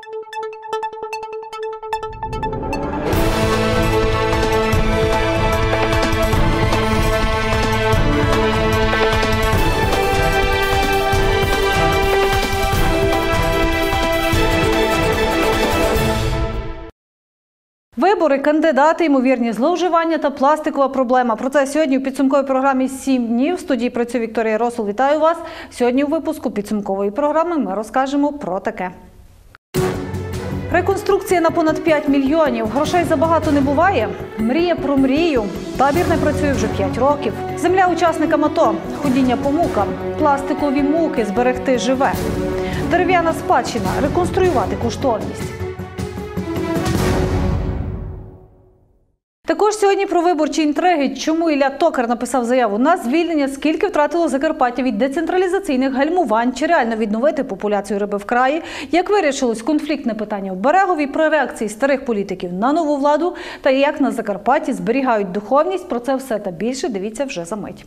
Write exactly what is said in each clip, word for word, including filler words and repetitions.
Вибори, кандидати, ймовірні зловживання та пластикова проблема. Про це сьогодні у підсумковій програмі «сім днів». В студії працює Вікторія Росул. Вітаю вас. Сьогодні у випуску підсумкової програми ми розкажемо про таке. Реконструкція на понад п'ять мільйонів. Грошей забагато не буває. Мрія про мрію. Табір не працює вже п'ять років. Земля учасникам АТО. Ходіння по мукам. Пластикові муки. Зберегти живе. Дерев'яна спадщина. Реконструювати коштовність. Також сьогодні про виборчі інтриги. Чому Ілля Токар написав заяву на звільнення, скільки втратило Закарпаття від децентралізаційних гальмувань, чи реально відновити популяцію риби в краї, як вирішилось конфліктне питання в Берегові, про реакції старих політиків на нову владу та як на Закарпатті зберігають духовність. Про це все та більше дивіться вже за мить.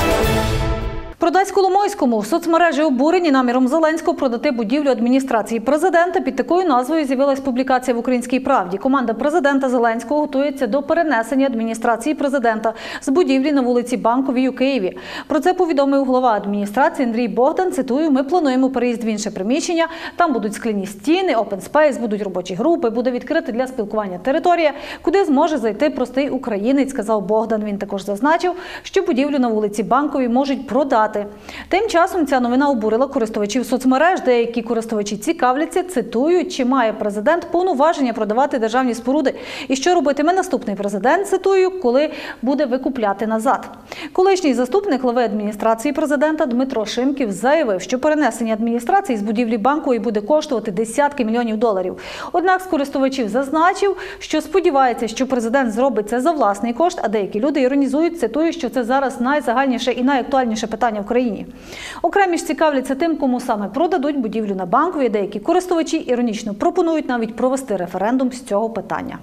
Продасько-Ломойському в соцмережі обурені наміром Зеленського продати будівлю адміністрації президента. Під такою назвою з'явилась публікація в «Українській правді». Команда президента Зеленського готується до перенесення адміністрації президента з будівлі на вулиці Банковій у Києві. Про це повідомив голова адміністрації Андрій Богдан. Цитую: «Ми плануємо переїзд в інше приміщення. Там будуть скляні стіни, опен спейс, будуть робочі групи, буде відкрита для спілкування територія, куди зможе зайти простий українець», – сказав Богдан. Він також зазначив, що будівлю на вулиці Банковій можуть продати. Тим часом ця новина обурила користувачів соцмереж. Деякі користувачі цікавляться, цитую, чи має президент повноваження продавати державні споруди і що робитиме наступний президент, цитую, коли буде викупляти назад. Колишній заступник глави адміністрації президента Дмитро Шимків заявив, що перенесення адміністрації з будівлі Банкової буде коштувати десятки мільйонів доларів. Однак з користувачів зазначив, що сподівається, що президент зробить це за власний кошт, а деякі люди іронізують, цитую, що це зараз найзагальніше і найактуальніше питання в країні. Окремі ж цікавляться тим, кому саме продадуть будівлю на Банковій. Деякі користувачі іронічно пропонують навіть провести референдум з цього питання.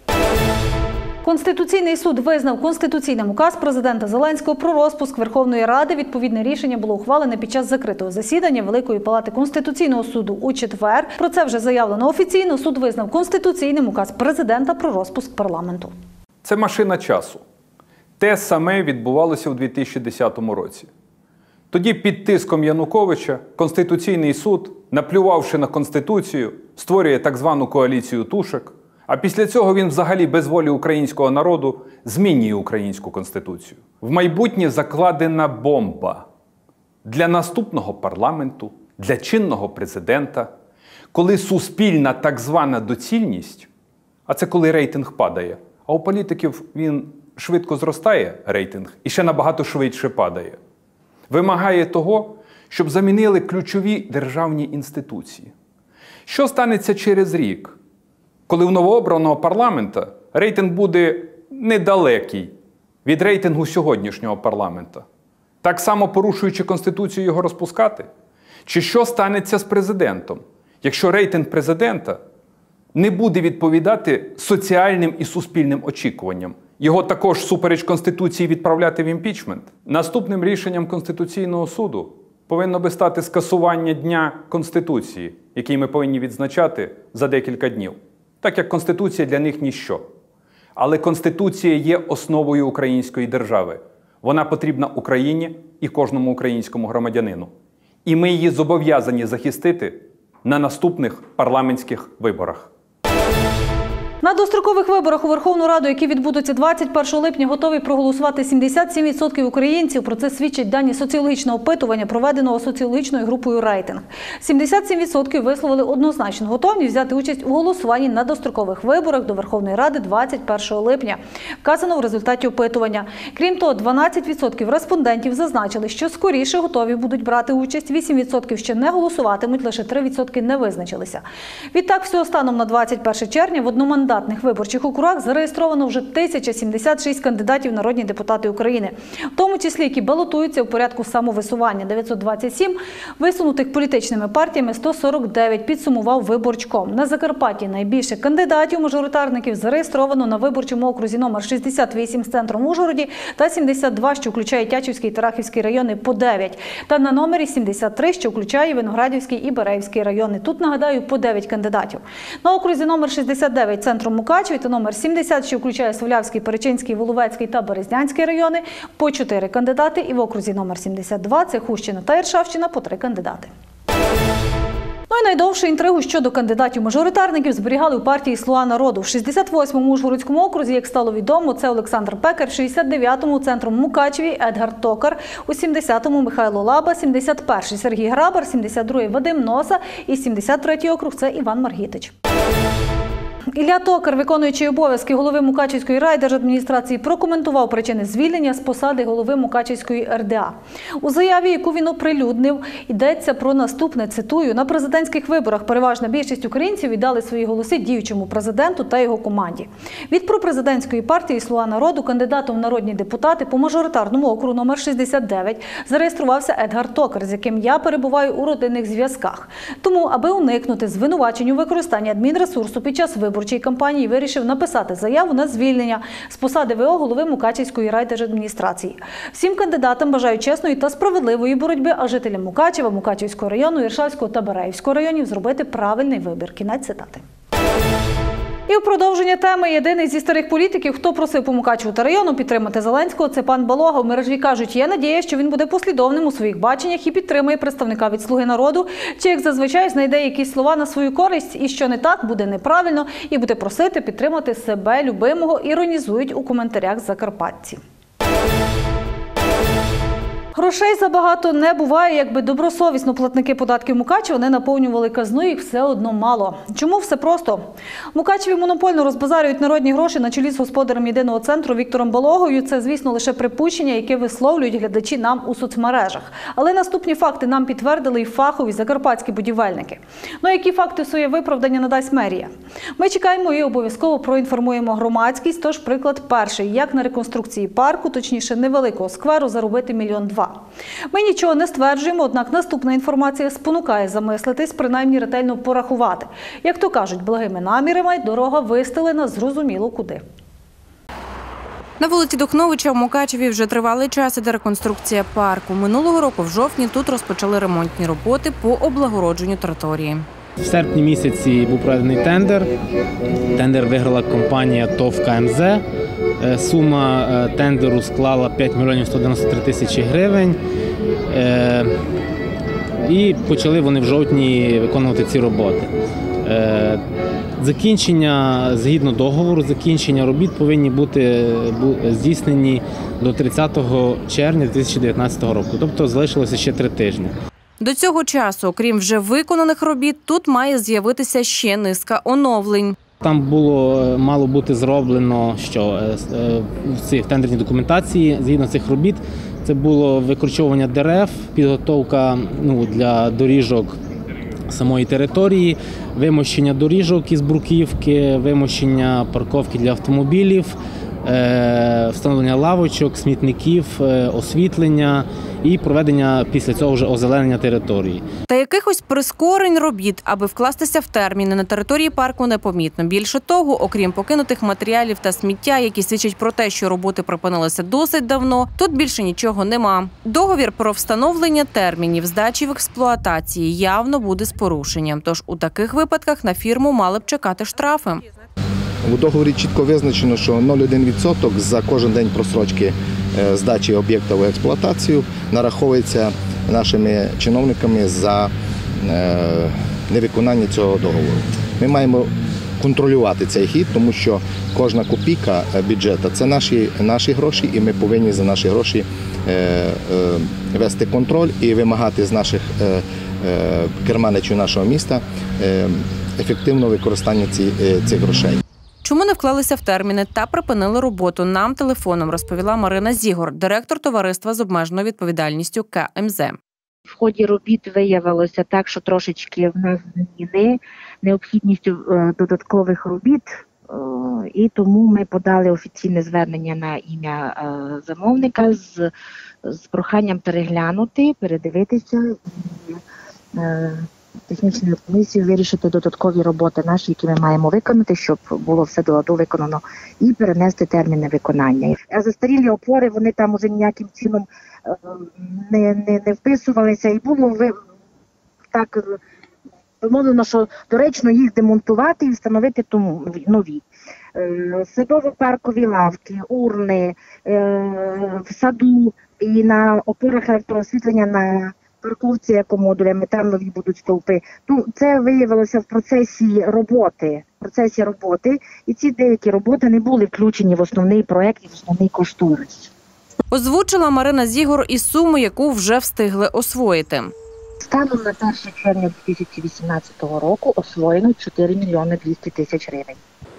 Конституційний суд визнав конституційним указ президента Зеленського про розпуск Верховної Ради. Відповідне рішення було ухвалене під час закритого засідання Великої Палати Конституційного суду у четвер. Про це вже заявлено офіційно. Суд визнав конституційним указ президента про розпуск парламенту. Це машина часу. Те саме відбувалося у дві тисячі десятому році. Тоді під тиском Януковича Конституційний суд, наплювавши на Конституцію, створює так звану коаліцію тушок, а після цього він взагалі без волі українського народу змінює українську Конституцію. В майбутнє закладена бомба для наступного парламенту, для чинного президента, коли суспільна так звана доцільність, а це коли рейтинг падає, а у політиків він швидко зростає, рейтинг, і ще набагато швидше падає, вимагає того, щоб замінили ключові державні інституції. Що станеться через рік, коли у новообраного парламента рейтинг буде недалекий від рейтингу сьогоднішнього парламента? Так само порушуючи Конституцію його розпускати? Чи що станеться з президентом, якщо рейтинг президента не буде відповідати соціальним і суспільним очікуванням? Його також всупереч Конституції відправляти в імпічмент? Наступним рішенням Конституційного суду повинно би стати скасування Дня Конституції, який ми повинні відзначати за декілька днів. Так як Конституція для них ніщо. Але Конституція є основою української держави. Вона потрібна Україні і кожному українському громадянину. І ми її зобов'язані захистити на наступних парламентських виборах. На дострокових виборах у Верховну Раду, які відбудуться двадцять першого липня, готові проголосувати сімдесят сім відсотків українців. Про це свідчать дані соціологічного опитування, проведеного соціологічною групою «Рейтинг». сімдесят сім відсотків висловили однозначну готовність взяти участь у голосуванні на дострокових виборах до Верховної Ради двадцять першого липня. Вказано в результаті опитування. Крім того, дванадцять відсотків респондентів зазначили, що скоріше готові будуть брати участь, вісім відсотків ще не голосуватимуть, лише три відсотки не визначилися. Відтак, всього станом на двадцять перше червня в одномандатному одномандатних виборчих округах зареєстровано вже тисяча сімдесят шість кандидатів в народні депутати України, в тому числі, які балотуються у порядку самовисування. дев'ятсот двадцять сім висунутих політичними партіями, сто сорок дев'ять підсумував Виборчком. На Закарпатті найбільше кандидатів-мажоритарників зареєстровано на виборчому окрузі номер шістдесят вісім з центром в Ужгороді та сімдесят два, що включає Тячівський та Рахівський райони, по дев'ять. Та на номері сімдесят три, що включає Виноградівський і Береївський райони. Тут, нагадаю, по дев'ять кандидатів. На окрузі номер шістдесят дев'ять центром Мукачеві та номер сімдесят, що включає Свалявський, Перечинський, Воловецький та Березнянський райони, по чотири кандидати. І в окрузі номер сімдесят два – це Хустщина та Іршавщина, по три кандидати. Ну і найдовшу інтригу щодо кандидатів-мажоритарників зберігали у партії «Слуга народу». В шістдесят восьмому Ужгородському окрузі, як стало відомо, це Олександр Пекар, в шістдесят дев'ятому центром Мукачеві Едгар Токар, у сімдесятому Михайло Лаба, сімдесят перший Сергій Грабар, сімдесят другий Вадим Носа і сімдесят третій округ – це Іван Маргітич. Ілля Токар, виконуючий обов'язки голови Мукачівської райдержадміністрації, прокоментував причини звільнення з посади голови Мукачівської ер де а. У заяві, яку він оприлюднив, йдеться про наступне, цитую: «На президентських виборах переважна більшість українців віддали свої голоси діючому президенту та його команді. Від пропрезидентської партії «Слуга народу» кандидатом в народні депутати по мажоритарному округу номер шістдесят дев'ять зареєструвався Едгар Токар, з яким я перебуваю у родинних зв'язках. Тому, аби уникнути звинувачень у використанні адмінресурсу під час виборчої кампанії, вирішив написати заяву на звільнення з посади ВО голови Мукачівської райдержадміністрації. Всім кандидатам бажаю чесної та справедливої боротьби, а жителям Мукачева, Мукачівського району, Іршавського та Береївського районів зробити правильний вибір». Кінець цитати. І в продовження теми єдиний зі старих політиків, хто просив по Мукачеву та району підтримати Зеленського, це пан Балога. У мережі кажуть, є надія, що він буде послідовним у своїх баченнях і підтримує представника від «Слуги народу», чи, як зазвичай, знайде якісь слова на свою користь, і що не так, буде неправильно, і буде просити підтримати себе любимого, іронізують у коментарях закарпатці. Грошей забагато не буває, якби добросовісно платники податків Мукачева не наповнювали казну, їх все одно мало. Чому? Все просто. В Мукачеві монопольно розбазарюють народні гроші на чолі з господарем єдиного центру Віктором Балогою. Це, звісно, лише припущення, яке висловлюють глядачі нам у соцмережах. Але наступні факти нам підтвердили і фахові закарпатські будівельники. Ну, які факти своє виправдання надасть мерія? Ми чекаємо і обов'язково проінформуємо громадськість. Тож приклад перший. Як на реконструкції парку, точніше невеликого скверу, заробити мільйон два. Ми нічого не стверджуємо, однак наступна інформація спонукає замислитись, принаймні ретельно порахувати. Як то кажуть, благими намірами дорога вистелена зрозуміло куди. На вулиці Духновича в Мукачеві вже тривалий час іде реконструкція парку. Минулого року в жовтні тут розпочали ремонтні роботи по облагородженню території. В серпні місяці був проведений тендер. Тендер виграла компанія ТОВ ка ем зет. Сума тендеру склала п'ять мільйонів сто дев'яносто три тисячі гривень. І почали вони в жовтні виконувати ці роботи. Закінчення, згідно договору, закінчення робіт повинні бути здійснені до тридцятого червня дві тисячі дев'ятнадцятого року. Тобто залишилося ще три тижні. До цього часу, окрім вже виконаних робіт, тут має з'явитися ще низка оновлень. Там було, мало бути зроблено, що в цій тендерній документації, згідно цих робіт, це було викорчовування дерев, підготовка ну, для доріжок самої території, вимощення доріжок із бруківки, вимощення парковки для автомобілів, встановлення лавочок, смітників, освітлення і проведення після цього вже озеленення території. Та якихось прискорень робіт, аби вкластися в терміни, на території парку непомітно. Більше того, окрім покинутих матеріалів та сміття, які свідчать про те, що роботи припинилися досить давно, тут більше нічого нема. Договір про встановлення термінів здачі в експлуатації явно буде з порушенням. Тож у таких випадках на фірму мали б чекати штрафи. У договорі чітко визначено, що нуль цілих один відсоток за кожен день просрочки здачі об'єкта в експлуатацію нараховується нашими чиновниками за невиконання цього договору. Ми маємо контролювати цей хід, тому що кожна копійка бюджету – це наші, наші гроші, і ми повинні за наші гроші вести контроль і вимагати з наших керманичів нашого міста ефективного використання цих грошей. Чому не вклалися в терміни та припинили роботу, нам телефоном розповіла Марина Зігор, директор товариства з обмеженою відповідальністю ка ем зет. В ході робіт виявилося так, що трошечки в нас зміни, необхідністю додаткових робіт І тому ми подали офіційне звернення на ім'я е, замовника з, з проханням переглянути, передивитися і е, технічною комісією вирішити додаткові роботи наші, які ми маємо виконати, щоб було все до ладу виконано, і перенести терміни виконання. А застарілі опори, вони там уже ніяким чином е, не, не, не вписувалися, і було ви, так вимовлено, що доречно їх демонтувати і встановити тому нові. Е, Садово-паркові лавки, урни, е, в саду і на опорах електроосвітлення на парковці екомодулями, там нові будуть стовпи. Ну, це виявилося в процесі роботи, в процесі роботи, і ці деякі роботи не були включені в основний проект і в основний кошторис. Озвучила Марина Зігор і суму, яку вже встигли освоїти. Станом на перше червня дві тисячі вісімнадцятого року освоєно чотири мільйони двісті тисяч гривень.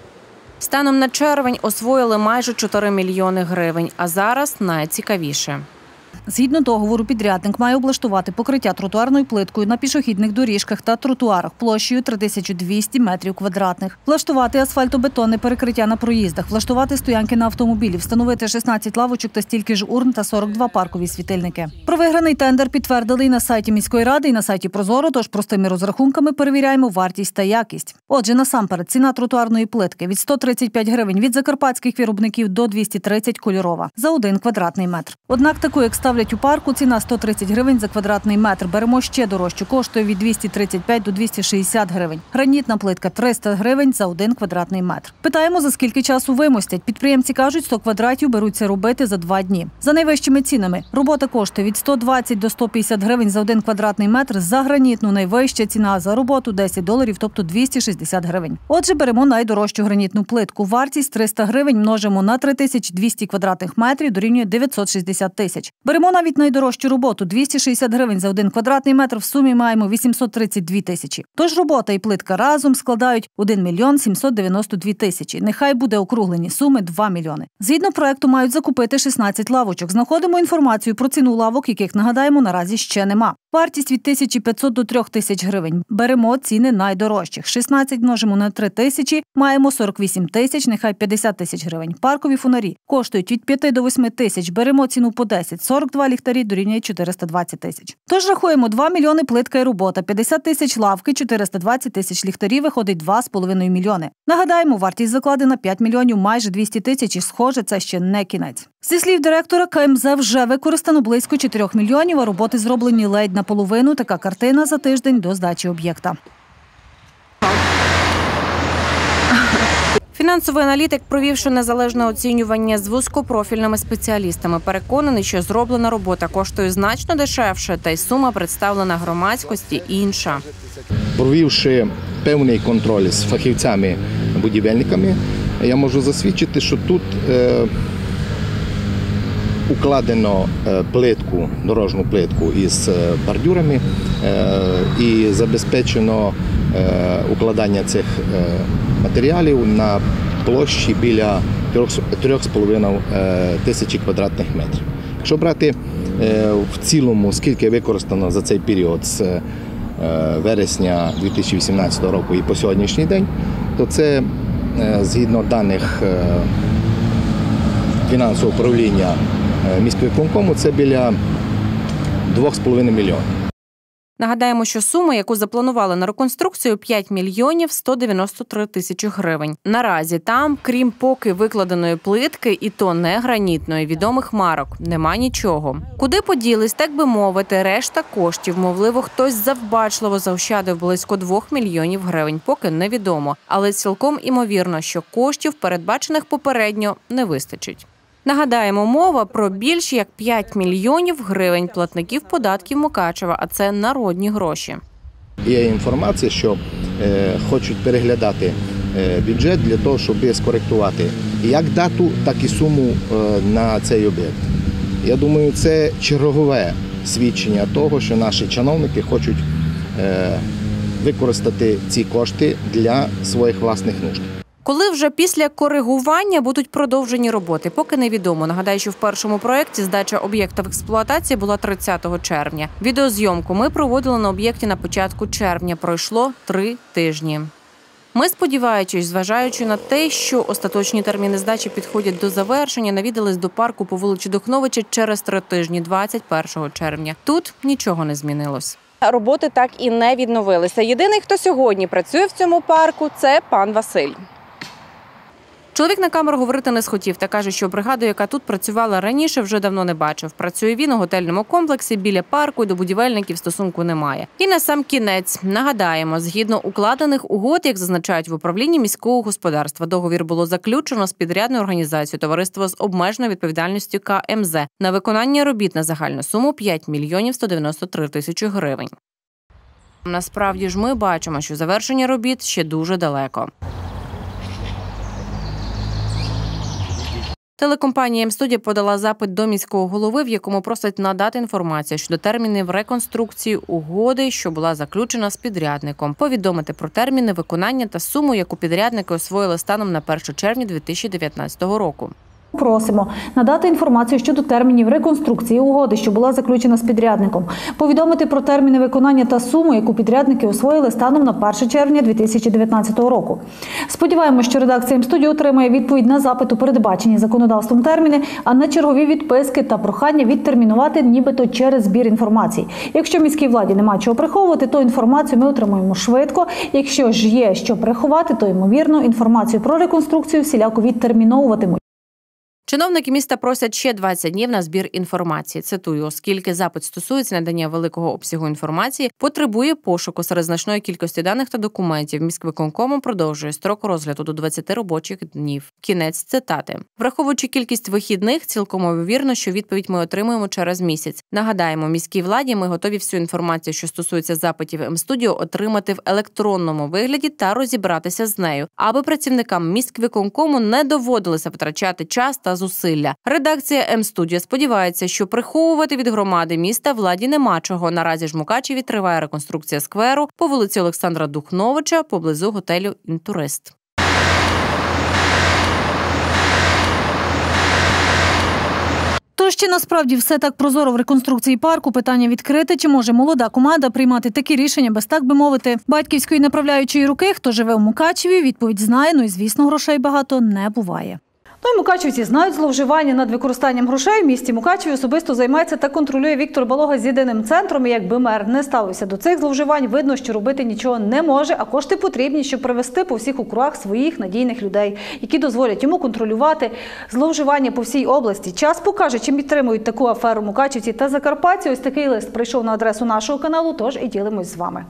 Станом на червень освоїли майже чотири мільйони гривень, а зараз найцікавіше. Згідно договору, підрядник має облаштувати покриття тротуарною плиткою на пішохідних доріжках та тротуарах площею три тисячі двісті метрів квадратних, влаштувати асфальтобетонне перекриття на проїздах, влаштувати стоянки на автомобілі, встановити шістнадцять лавочок та стільки ж урн та сорок два паркові світильники. Про виграний тендер підтвердили і на сайті міської ради, і на сайті Прозоро, тож простими розрахунками перевіряємо вартість та якість. Отже, насамперед, ціна тротуарної плитки від сто тридцять п'ять гривень від закарпатських виробників до двісті тридцять кольорова за один квадратний метр. Однак таку, як ставлять у парку, ціна сто тридцять гривень за квадратний метр. Беремо ще дорожчу, коштує від двісті тридцять п'ять до двісті шістдесят гривень. Гранітна плитка триста гривень за один квадратний метр. Питаємо, за скільки часу вимостять. Підприємці кажуть, сто квадратів беруться робити за два дні. За найвищими цінами. Робота коштує від сто двадцять до сто п'ятдесят гривень за один квадратний метр. За гранітну найвища ціна за роботу десять доларів, тобто двісті шістдесят гривень. Отже, беремо найдорожчу гранітну плитку. Вартість триста гривень множимо на три тисячі двісті квадратних метрів, дорівнює дев'ятсот шістдесят тисяч. Беремо навіть найдорожчу роботу – двісті шістдесят гривень за один квадратний метр, в сумі маємо вісімсот тридцять дві тисячі. Тож робота і плитка разом складають один мільйон сімсот дев'яносто дві тисячі. Нехай буде округлені суми – два мільйони. Згідно проекту мають закупити шістнадцять лавочок. Знаходимо інформацію про ціну лавок, яких, нагадаємо, наразі ще нема. Вартість від тисячі п'ятсот до трьох тисяч гривень. Беремо ціни найдорожчих. шістнадцять множимо на три тисячі, маємо сорок вісім тисяч, нехай п'ятдесят тисяч гривень. Паркові фонарі коштують від п'яти до восьми тисяч, беремо ціну по десять, сорок два ліхтарі дорівнює чотириста двадцять тисяч. Тож рахуємо два мільйони плитка і робота, п'ятдесят тисяч лавки, чотириста двадцять тисяч ліхтарів, виходить два з половиною мільйони. Нагадаємо, вартість закладена п'ять мільйонів, майже двісті тисяч, і схоже, це ще не кінець. Зі слів директора, ка ем зет вже використано близько чотирьох мільйонів, а роботи зроблені ледь наполовину. Така картина за тиждень до здачі об'єкта. Фінансовий аналітик, провівши незалежне оцінювання з вузькопрофільними спеціалістами, переконаний, що зроблена робота коштує значно дешевше, та й сума представлена громадськості інша. Провівши певний контроль з фахівцями-будівельниками, я можу засвідчити, що тут е, укладено плитку, дорожню плитку із бордюрами е, і забезпечено е, укладання цих е, матеріалів на площі біля трьох з половиною тисячі квадратних метрів. Якщо брати в цілому, скільки використано за цей період з вересня дві тисячі вісімнадцятого року і по сьогоднішній день, то це, згідно даних фінансового управління міськвиконкому, це біля двох з половиною мільйонів. Нагадаємо, що сума, яку запланували на реконструкцію, п'ять мільйонів сто дев'яносто три тисячі гривень. Наразі там, крім поки викладеної плитки, і то не гранітної, відомих марок, нема нічого. Куди поділись, так би мовити, решта коштів? Мовливо, хтось завбачливо заощадив близько двох мільйонів гривень, поки невідомо. Але цілком імовірно, що коштів, передбачених попередньо, не вистачить. Нагадаємо, мова про більш як п'ять мільйонів гривень платників податків Мукачева, а це народні гроші. Є інформація, що е, хочуть переглядати е, бюджет для того, щоб скоректувати як дату, так і суму е, на цей об'єкт. Я думаю, це чергове свідчення того, що наші чиновники хочуть е, використати ці кошти для своїх власних нужд. Коли вже після коригування будуть продовжені роботи, поки невідомо. Нагадаю, що в першому проєкті здача об'єкта в експлуатацію була тридцятого червня. Відеозйомку ми проводили на об'єкті на початку червня. Пройшло три тижні. Ми, сподіваючись, зважаючи на те, що остаточні терміни здачі підходять до завершення, навідались до парку по вулиці Духновича через три тижні, двадцять першого червня. Тут нічого не змінилось. Роботи так і не відновилися. Єдиний, хто сьогодні працює в цьому парку – це пан Василь. Чоловік на камеру говорити не схотів та каже, що бригаду, яка тут працювала раніше, вже давно не бачив. Працює він у готельному комплексі біля парку і до будівельників стосунку немає. І на сам кінець, нагадаємо, згідно укладених угод, як зазначають в управлінні міського господарства, договір було заключено з підрядною організацією товариство з обмеженою відповідальністю К М З на виконання робіт на загальну суму п'ять мільйонів сто дев'яносто три тисячі гривень. Насправді ж ми бачимо, що завершення робіт ще дуже далеко. Телекомпанія М-студія подала запит до міського голови, в якому просить надати інформацію щодо термінів реконструкції угоди, що була заключена з підрядником, повідомити про терміни виконання та суму, яку підрядники освоїли станом на перше червня дві тисячі дев'ятнадцятого року. Просимо надати інформацію щодо термінів реконструкції угоди, що була заключена з підрядником, повідомити про терміни виконання та суму, яку підрядники освоїли станом на перше червня дві тисячі дев'ятнадцятого року. Сподіваємося, що редакція М-студії отримає відповідь на запит у передбачені законодавством терміни, а не чергові відписки та прохання відтермінувати нібито через збір інформації. Якщо міській владі нема чого приховувати, то інформацію ми отримуємо швидко. Якщо ж є що приховати, то, ймовірно, інформацію про реконструкцію всіляко відтерміновуватимуть. Чиновники міста просять ще двадцять днів на збір інформації. Цитую, оскільки запит стосується надання великого обсягу інформації, потребує пошуку серед значної кількості даних та документів. Міськвиконкомом продовжує строк розгляду до двадцяти робочих днів. Кінець цитати. Враховуючи кількість вихідних, цілком ймовірно, що відповідь ми отримуємо через місяць. Нагадаємо, міській владі ми готові всю інформацію, що стосується запитів М-студіо, отримати в електронному вигляді та розібратися з нею, аби працівникам міськвиконкому не доводилося витрачати час та зусилля. Редакція М-студія сподівається, що приховувати від громади міста владі нема чого. Наразі ж в Мукачеві триває реконструкція скверу по вулиці Олександра Духновича поблизу готелю «Інтурист». Тож чи насправді все так прозоро в реконструкції парку? Питання відкрите. Чи може молода команда приймати такі рішення без, так би мовити, батьківської направляючої руки? Хто живе в Мукачеві, відповідь знає, ну і звісно, грошей багато не буває. Ну і мукачівці знають зловживання над використанням грошей. В місті Мукачеві особисто займається та контролює Віктор Балога з єдиним центром. І якби мер не ставився до цих зловживань, видно, що робити нічого не може, а кошти потрібні, щоб привести по всіх округах своїх надійних людей, які дозволять йому контролювати зловживання по всій області. Час покаже, чим підтримують таку аферу мукачівці та закарпатці. Ось такий лист прийшов на адресу нашого каналу, тож і ділимось з вами.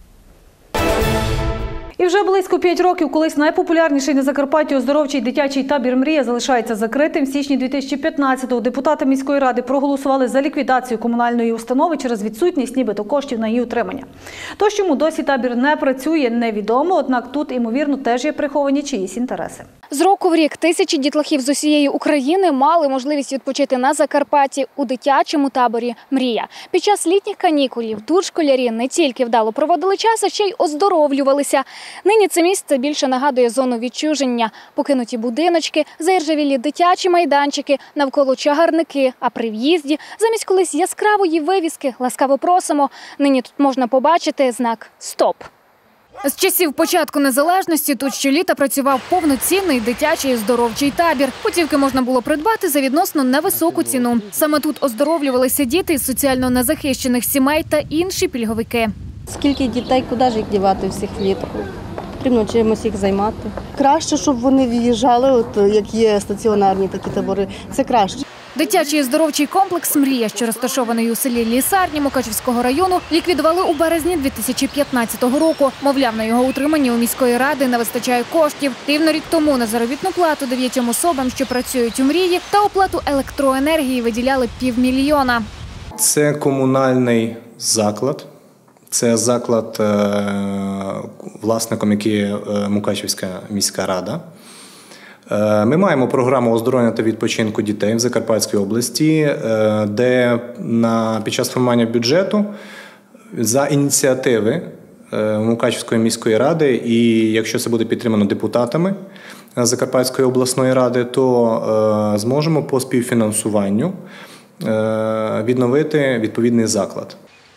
І вже близько п'ять років колись найпопулярніший на Закарпатті оздоровчий дитячий табір «Мрія» залишається закритим. В січні дві тисячі п'ятнадцятого депутати міської ради проголосували за ліквідацію комунальної установи через відсутність нібито коштів на її утримання. Тож чому досі табір не працює, невідомо, однак тут, ймовірно, теж є приховані чиїсь інтереси. З року в рік тисячі дітлахів з усієї України мали можливість відпочити на Закарпатті у дитячому таборі «Мрія». Під час літніх канікулів тут школярі не тільки вдало проводили час, а ще й оздоровлювалися. Нині це місце більше нагадує зону відчуження. Покинуті будиночки, заіржавілі дитячі майданчики, навколо чагарники, а при в'їзді замість колись яскравої вивіски «Ласкаво просимо» нині тут можна побачити знак «Стоп». З часів початку незалежності тут щоліта працював повноцінний дитячий оздоровчий табір. Путівки можна було придбати за відносно невисоку ціну. Саме тут оздоровлювалися діти із соціально незахищених сімей та інші пільговики. Скільки дітей, куди ж їх дівати всіх влітку? Потрібно чимось їх займати. Краще, щоб вони виїжджали, от як є стаціонарні такі табори, це краще. Дитячий оздоровчий комплекс «Мрія», що розташований у селі Лісарні Мукачівського району, ліквідували у березні дві тисячі п'ятнадцятого року. Мовляв, на його утриманні у міської ради не вистачає коштів. Рівно рік тому на заробітну плату дев'ятьом особам, що працюють у «Мрії», та оплату електроенергії виділяли півмільйона. Це комунальний заклад. Це заклад, власником який є Мукачівська міська рада. Ми маємо програму оздоровлення та відпочинку дітей в Закарпатській області, де на, під час формування бюджету за ініціативи Мукачівської міської ради, і якщо це буде підтримано депутатами Закарпатської обласної ради, то зможемо по співфінансуванню відновити відповідний заклад.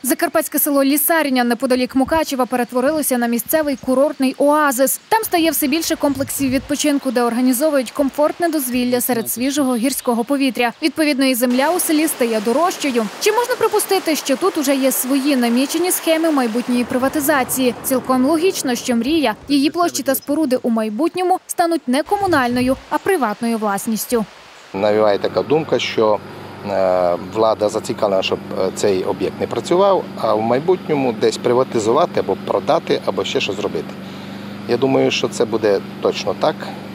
Закарпатське село Лісарня неподалік Мукачева перетворилося на місцевий курортний оазис. Там стає все більше комплексів відпочинку, де організовують комфортне дозвілля серед свіжого гірського повітря. Відповідно, і земля у селі стає дорожчою. Чи можна припустити, що тут уже є свої намічені схеми майбутньої приватизації? Цілком логічно, що мрія, її площі та споруди у майбутньому стануть не комунальною, а приватною власністю. Навіває така думка, що влада зацікавлена, щоб цей об'єкт не працював, а в майбутньому десь приватизувати або продати, або ще щось зробити. Я думаю, що це буде точно так,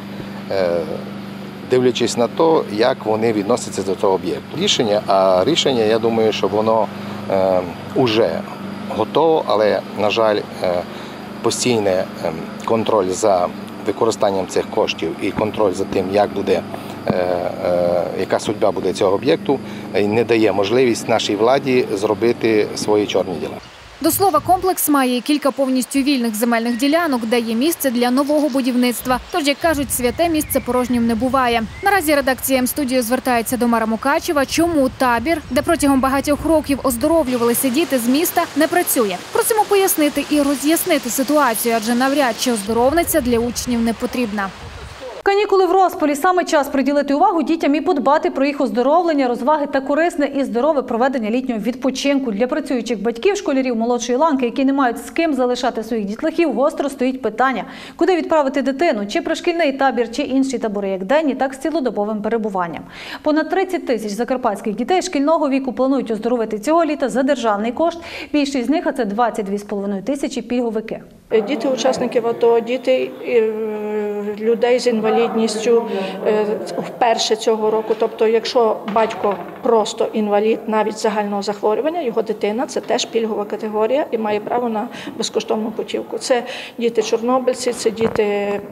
дивлячись на те, як вони відносяться до цього об'єкту. Рішення, а рішення, я думаю, що воно вже готово, але, на жаль, постійний контроль за використанням цих коштів і контроль за тим, як буде, яка судьба буде цього об'єкту, не дає можливість нашій владі зробити свої чорні діла. До слова, комплекс має і кілька повністю вільних земельних ділянок, де є місце для нового будівництва. Тож, як кажуть, святе місце порожнім не буває. Наразі редакція М-студіо звертається до мера Мукачева, чому табір, де протягом багатьох років оздоровлювалися діти з міста, не працює. Просимо пояснити і роз'яснити ситуацію, адже навряд чи оздоровниця для учнів не потрібна. Канікули в розпалі. Саме час приділити увагу дітям і подбати про їх оздоровлення, розваги та корисне і здорове проведення літнього відпочинку. Для працюючих батьків, школярів молодшої ланки, які не мають з ким залишати своїх дітлахів, гостро стоїть питання, куди відправити дитину, чи пришкільний табір, чи інші табори, як денні, так з цілодобовим перебуванням. Понад тридцять тисяч закарпатських дітей шкільного віку планують оздоровити цього літа за державний кошт. Більшість з них, а це двадцять дві з половиною тисячі, пільговики. Діти учасників АТО, діти людей з інвалідністю вперше цього року. Тобто, якщо батько просто інвалід навіть загального захворювання, його дитина – це теж пільгова категорія і має право на безкоштовну путівку. Це діти-чорнобильці, це діти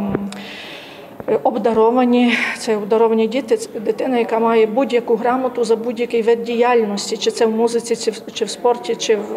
обдаровані, це обдаровані діти, дитина, яка має будь-яку грамоту за будь-який вид діяльності, чи це в музиці, чи в спорті, чи в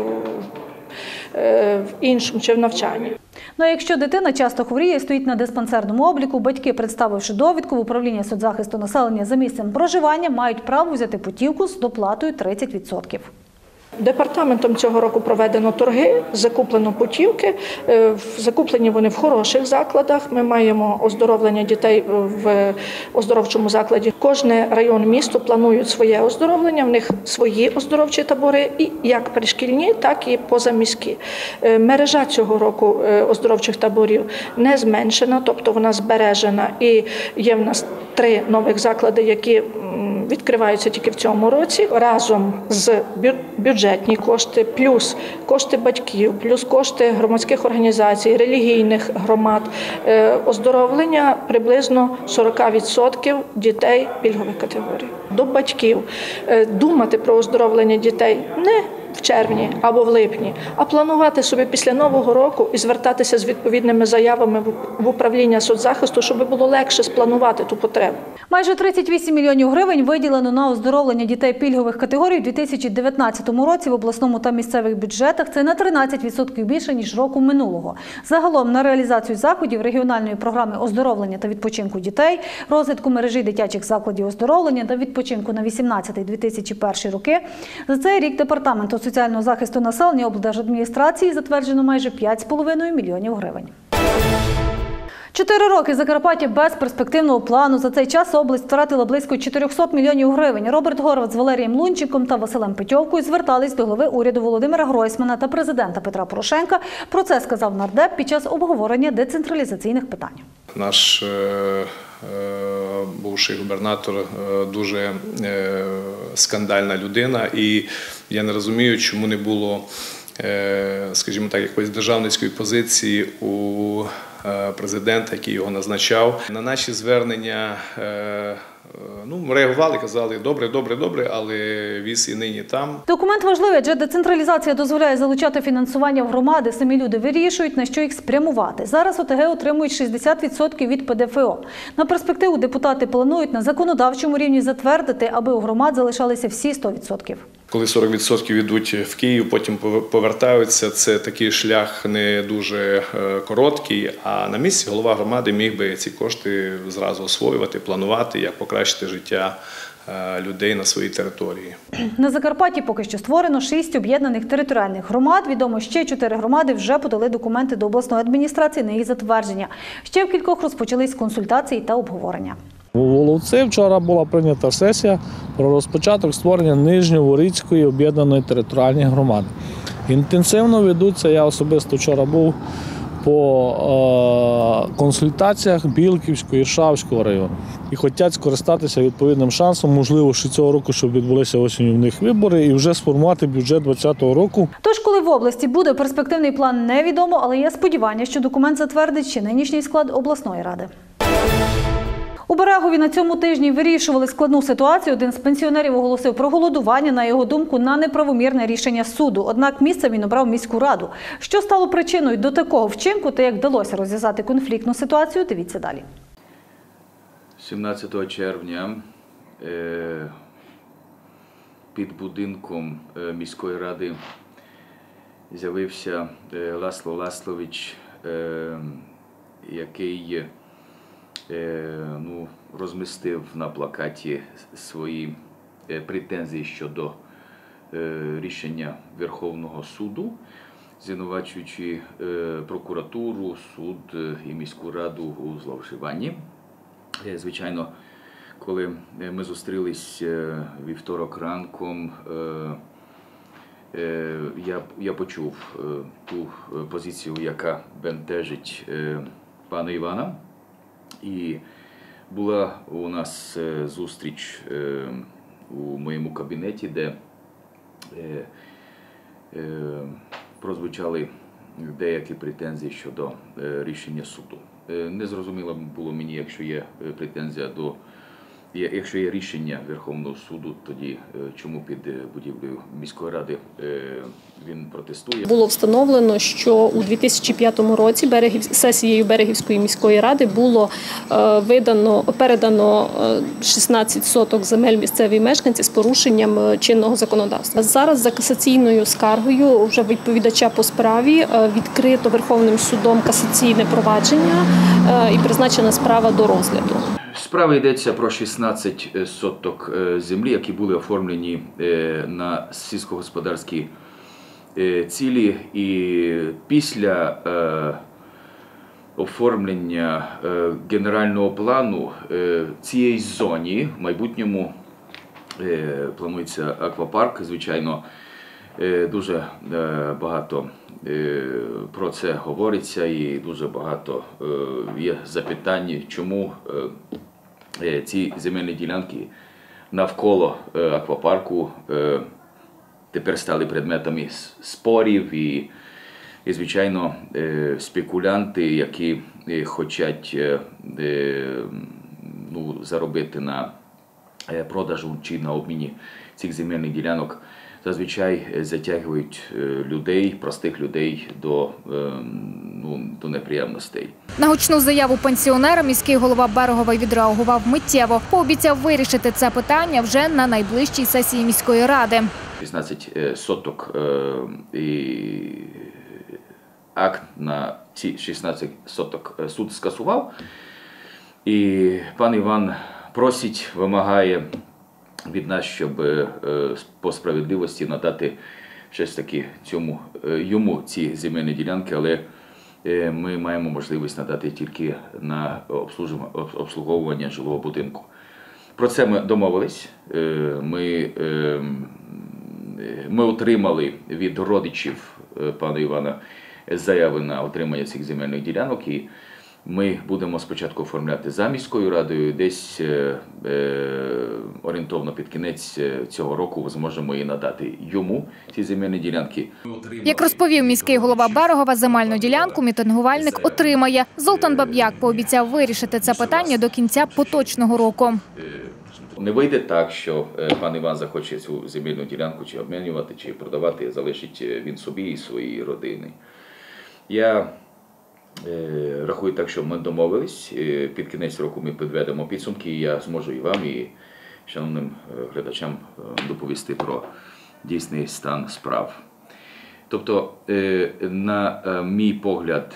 в іншому, чи в навчанні. Ну а якщо дитина часто хворіє і стоїть на диспансерному обліку, батьки, представивши довідку в управління соцзахисту населення за місцем проживання, мають право взяти путівку з доплатою тридцять відсотків. Департаментом цього року проведено торги, закуплено путівки, закуплені вони в хороших закладах. Ми маємо оздоровлення дітей в оздоровчому закладі. Кожне район, місто планують своє оздоровлення, в них свої оздоровчі табори, і як пришкільні, так і позаміські. Мережа цього року оздоровчих таборів не зменшена, тобто вона збережена, і є в нас три нових заклади, які відкриваються тільки в цьому році, разом з бюджетні кошти, плюс кошти батьків, плюс кошти громадських організацій, релігійних громад, оздоровлення приблизно сорок відсотків дітей пільгових категорій. До батьків думати про оздоровлення дітей не в червні або в липні, а планувати собі після Нового року і звертатися з відповідними заявами в управління соцзахисту, щоб було легше спланувати ту потребу. Майже тридцять вісім мільйонів гривень виділено на оздоровлення дітей пільгових категорій у дві тисячі дев'ятнадцятому році в обласному та місцевих бюджетах. Це на тринадцять відсотків більше, ніж року минулого. Загалом на реалізацію заходів регіональної програми оздоровлення та відпочинку дітей, розвитку мережі дитячих закладів оздоровлення та відпочинку на вісімнадцятий - дві тисячі перший роки. За цей рік Департаменту соціального захисту населення облдержадміністрації затверджено майже п'ять з половиною мільйонів гривень. Чотири роки Закарпаття без перспективного плану. За цей час область втратила близько чотирьохсот мільйонів гривень. Роберт Горват з Валерієм Лунченком та Василем Петьовкою звертались до глави уряду Володимира Гройсмана та президента Петра Порошенка. Про це сказав нардеп під час обговорення децентралізаційних питань. Наш е, бувший губернатор дуже е, скандальна людина, і я не розумію, чому не було, е, скажімо так, якоїсь державницької позиції у президента, який його назначав. На наші звернення ну, реагували, казали, добре, добре, добре, але віз і нині там. Документ важливий, адже децентралізація дозволяє залучати фінансування в громади. Самі люди вирішують, на що їх спрямувати. Зараз ОТГ отримують шістдесят відсотків від ПДФО. На перспективу депутати планують на законодавчому рівні затвердити, аби у громад залишалися всі сто відсотків. Коли сорок відсотків йдуть в Київ, потім повертаються, це такий шлях не дуже короткий, а на місці голова громади міг би ці кошти зразу освоювати, планувати, як покращити життя людей на своїй території. На Закарпатті поки що створено шість об'єднаних територіальних громад. Відомо, ще чотири громади вже подали документи до обласної адміністрації на їх затвердження. Ще в кількох розпочались консультації та обговорення. У Воловці вчора була прийнята сесія про розпочаток створення Нижньоворицької об'єднаної територіальної громади. Інтенсивно ведуться, я особисто вчора був по е, консультаціях Білківського, Іршавського району. І хочуть скористатися відповідним шансом, можливо, що цього року, щоб відбулися осінню в них вибори, і вже сформувати бюджет двадцятого року. Тож, коли в області буде перспективний план, невідомо, але є сподівання, що документ затвердить ще нинішній склад обласної ради. У Берегові на цьому тижні вирішували складну ситуацію. Один з пенсіонерів оголосив про голодування, на його думку, на неправомірне рішення суду. Однак місцем він обрав міську раду. Що стало причиною до такого вчинку та як вдалося розв'язати конфліктну ситуацію, дивіться далі. сімнадцятого червня під будинком міської ради з'явився Ласло Ласлович, який ну, розмістив на плакаті свої претензії щодо рішення Верховного суду, звинувачуючи прокуратуру, суд і міську раду у зловживанні. Звичайно, коли ми зустрілись вівторок ранком, я, я почув ту позицію, яка бентежить пана Івана. І була у нас зустріч у моєму кабінеті, де прозвучали деякі претензії щодо рішення суду. Незрозуміло було мені, якщо є претензія до, якщо є рішення Верховного суду, тоді чому під будівлею міської ради він протестує. Було встановлено, що у дві тисячі п'ятому році Берегів, сесією Берегівської міської ради було видано, передано шістнадцять соток земель місцевій мешканці з порушенням чинного законодавства. Зараз за касаційною скаргою вже відповідача по справі відкрито Верховним судом касаційне провадження і призначена справа до розгляду. Справа йдеться про шістнадцять соток землі, які були оформлені на сільськогосподарські цілі. І після оформлення генерального плану цієї зоні в майбутньому планується аквапарк. Звичайно, дуже багато про це говориться і дуже багато є запитань, чому ці земельні ділянки навколо аквапарку тепер стали предметами спорів і, і звичайно, спекулянти, які хочуть ну, заробити на продажу чи на обміні цих земельних ділянок, зазвичай затягують людей, простих людей до, ну, до неприємностей. На гучну заяву пенсіонера міський голова Берегова відреагував миттєво. Пообіцяв вирішити це питання вже на найближчій сесії міської ради. шістнадцять соток і акт на ці шістнадцять соток суд скасував. І пан Іван просить, вимагає від нас, щоб по справедливості надати щось таки цьому, йому ці земельні ділянки, але ми маємо можливість надати тільки на обслуговування жилого будинку. Про це ми домовились. Ми, ми отримали від родичів пана Івана заяви на отримання цих земельних ділянок. І ми будемо спочатку оформляти за міською радою, десь е, е, орієнтовно під кінець цього року зможемо і надати йому ці земельні ділянки. Як розповів міський голова Берегова, земельну ділянку мітингувальник отримає. Золтан Баб'як пообіцяв вирішити це питання до кінця поточного року. Не вийде так, що пан Іван захоче цю земельну ділянку чи обмінювати, чи продавати, залишить він собі і своїй родині. Я рахую так, що ми домовились, під кінець року ми підведемо підсумки, і я зможу і вам, і шановним глядачам доповісти про дійсний стан справ. Тобто, на мій погляд,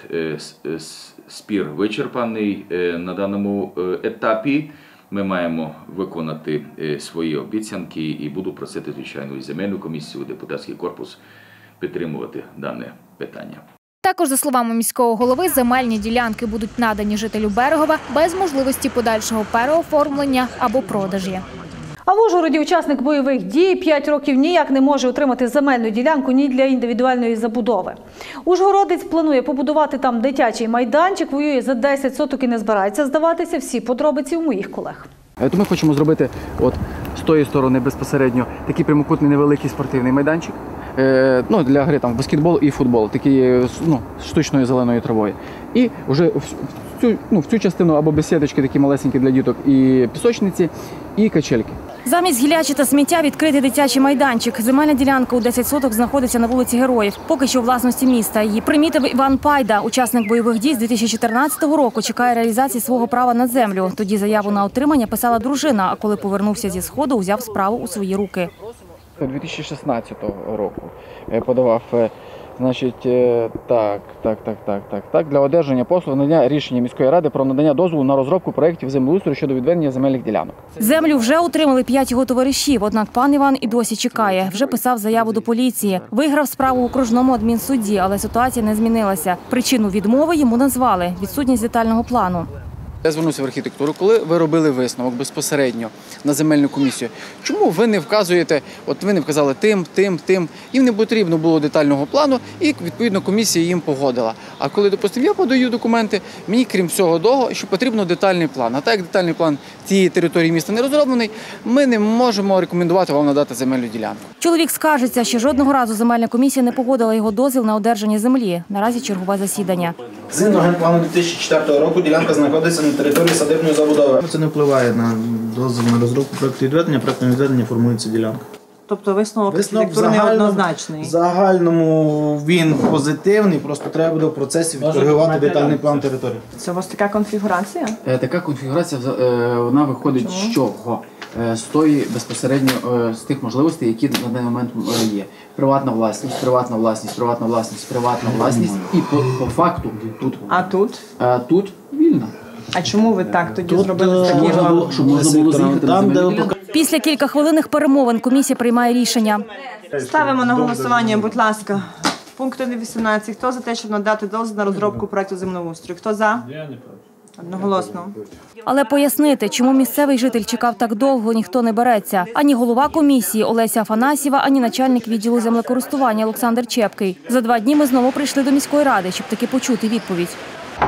спір вичерпаний на даному етапі. Ми маємо виконати свої обіцянки і буду просити, звичайно, і земельну комісію, і депутатський корпус підтримувати дане питання. Також, за словами міського голови, земельні ділянки будуть надані жителю Берегова без можливості подальшого переоформлення або продажі. А в Ужгороді учасник бойових дій п'ять років ніяк не може отримати земельну ділянку ні для індивідуальної забудови. Ужгородець планує побудувати там дитячий майданчик, воює за десять соток і не збирається здаватися. Всі подробиці у моїх колег. То ми хочемо зробити от з тої сторони безпосередньо такий прямокутний невеликий спортивний майданчик, е, ну, для гри там баскетбол і футбол, такий, ну, штучною зеленою травою. І вже в цю, ну, в цю частину або бесідочки такі малесенькі для діток, і пісочниці, і качельки. Замість гілячі та сміття відкритий дитячий майданчик. Земельна ділянка у десять соток знаходиться на вулиці Героїв. Поки що у власності міста. Її примітив Іван Пайда. Учасник бойових дій з дві тисячі чотирнадцятого року чекає реалізації свого права на землю. Тоді заяву на отримання писала дружина, а коли повернувся зі Сходу, узяв справу у свої руки. дві тисячі шістнадцятого року подавав, значить, так, так, так, так, так, так, для одержання послуг надання рішення міської ради про надання дозволу на розробку проєктів землеустрою щодо відведення земельних ділянок. Землю вже отримали п'ять його товаришів, однак пан Іван і досі чекає. Вже писав заяву до поліції. Виграв справу у окружному адмінсуді, але ситуація не змінилася. Причину відмови йому назвали – відсутність детального плану. Я звернувся в архітектуру, коли ви робили висновок безпосередньо на земельну комісію. Чому ви не вказуєте, от ви не вказали тим, тим, тим, їм не потрібно було детального плану і, відповідно, комісія їм погодила. А коли, допустимо, я подаю документи, мені, крім всього того, що потрібно детальний план. А так як детальний план цієї території міста не розроблений, ми не можемо рекомендувати вам надати земельну ділянку. Чоловік скаржиться, що жодного разу земельна комісія не погодила його дозвіл на одержання землі. Наразі чергове засідання. Згідно генплану дві тисячі четвертого року ділянка знаходиться на території садибної забудови. Це не впливає на дозвіл на розробку проєкту відведення, проєктом відведення формується ділянка. Тобто висновок Висновок архітектурний однозначний? В загальному він позитивний, просто треба буде в процесі відкоригувати детальний план території. Це у вас така конфігурація? Така конфігурація, вона виходить з чого? З тої безпосередньо, з тих можливостей, які на даний момент є. Приватна власність, приватна власність, приватна власність, приватна власність. І по, по факту тут. А тут? А тут вільно. А чому ви так тоді зробили такі? Щоб можна було заїхати на землю. Після кількахвилинних перемовин комісія приймає рішення. Ставимо на голосування, будь ласка. Пункт вісімнадцять. Хто за те, щоб надати дозвіл на розробку проєкту землеустрою? Хто за? Я не проти. Одноголосно. Але пояснити, чому місцевий житель чекав так довго, ніхто не береться. Ані голова комісії Олеся Афанасьєва, ані начальник відділу землекористування Олександр Чепкий. За два дні ми знову прийшли до міської ради, щоб таки почути відповідь.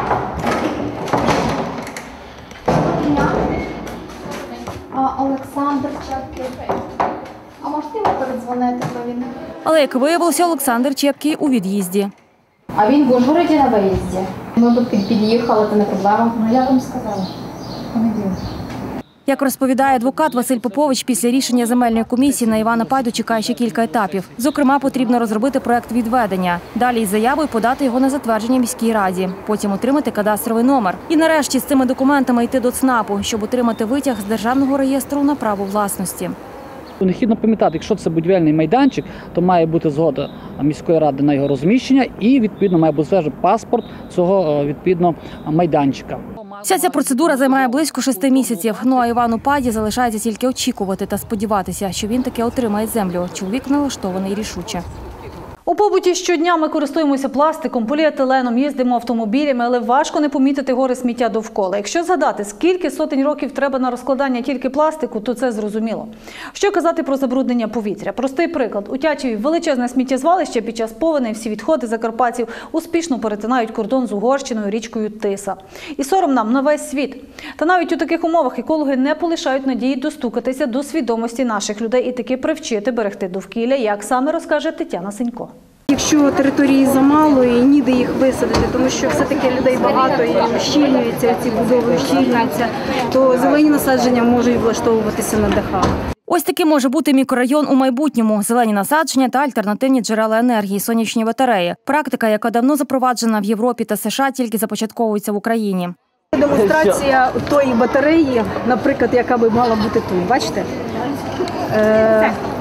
Олександр Чепкий. А можете йому передзвонити, бо він? Але, як виявилося, Олександр Чепкий у від'їзді. А він в Ужгороді на виїзді. Ми б під'їхали, то не проблема. Ну, я вам сказала. Понеділок. Як розповідає адвокат Василь Попович, після рішення земельної комісії на Івана Пайду чекає ще кілька етапів. Зокрема, потрібно розробити проект відведення. Далі із заявою подати його на затвердження міській раді. Потім отримати кадастровий номер. І нарешті з цими документами йти до ЦНАПу, щоб отримати витяг з Державного реєстру на право власності. Необхідно пам'ятати, якщо це будівельний майданчик, то має бути згода міської ради на його розміщення і, відповідно, має бути стверджений паспорт цього, відповідно, майданчика. Вся ця процедура займає близько шести місяців. Ну а Івану Пайді залишається тільки очікувати та сподіватися, що він таки отримає землю. Чоловік налаштований рішуче. У побуті щодня ми користуємося пластиком, поліетиленом, їздимо автомобілями, але важко не помітити гори сміття довкола. Якщо згадати, скільки сотень років треба на розкладання тільки пластику, то це зрозуміло. Що казати про забруднення повітря? Простий приклад. У Тячеві величезне сміттєзвалище під час повеней всі відходи закарпатців успішно перетинають кордон з Угорщиною, річкою Тиса. І сором нам на весь світ. Та навіть у таких умовах екологи не полишають надії достукатися до свідомості наших людей і таки привчити берегти довкілля, як саме розкаже Тетяна Сенько. Якщо території замало і ніде їх висадити, тому що все-таки людей багато і ущільнюються, ці будови ущільнюються, то зелені насадження можуть влаштовуватися на дахах. Ось таким може бути мікрорайон у майбутньому. Зелені насадження та альтернативні джерела енергії, сонячні батареї. Практика, яка давно запроваджена в Європі та США, тільки започатковується в Україні. Демонстрація тої батареї, наприклад, яка би мала бути тут. Бачите? Е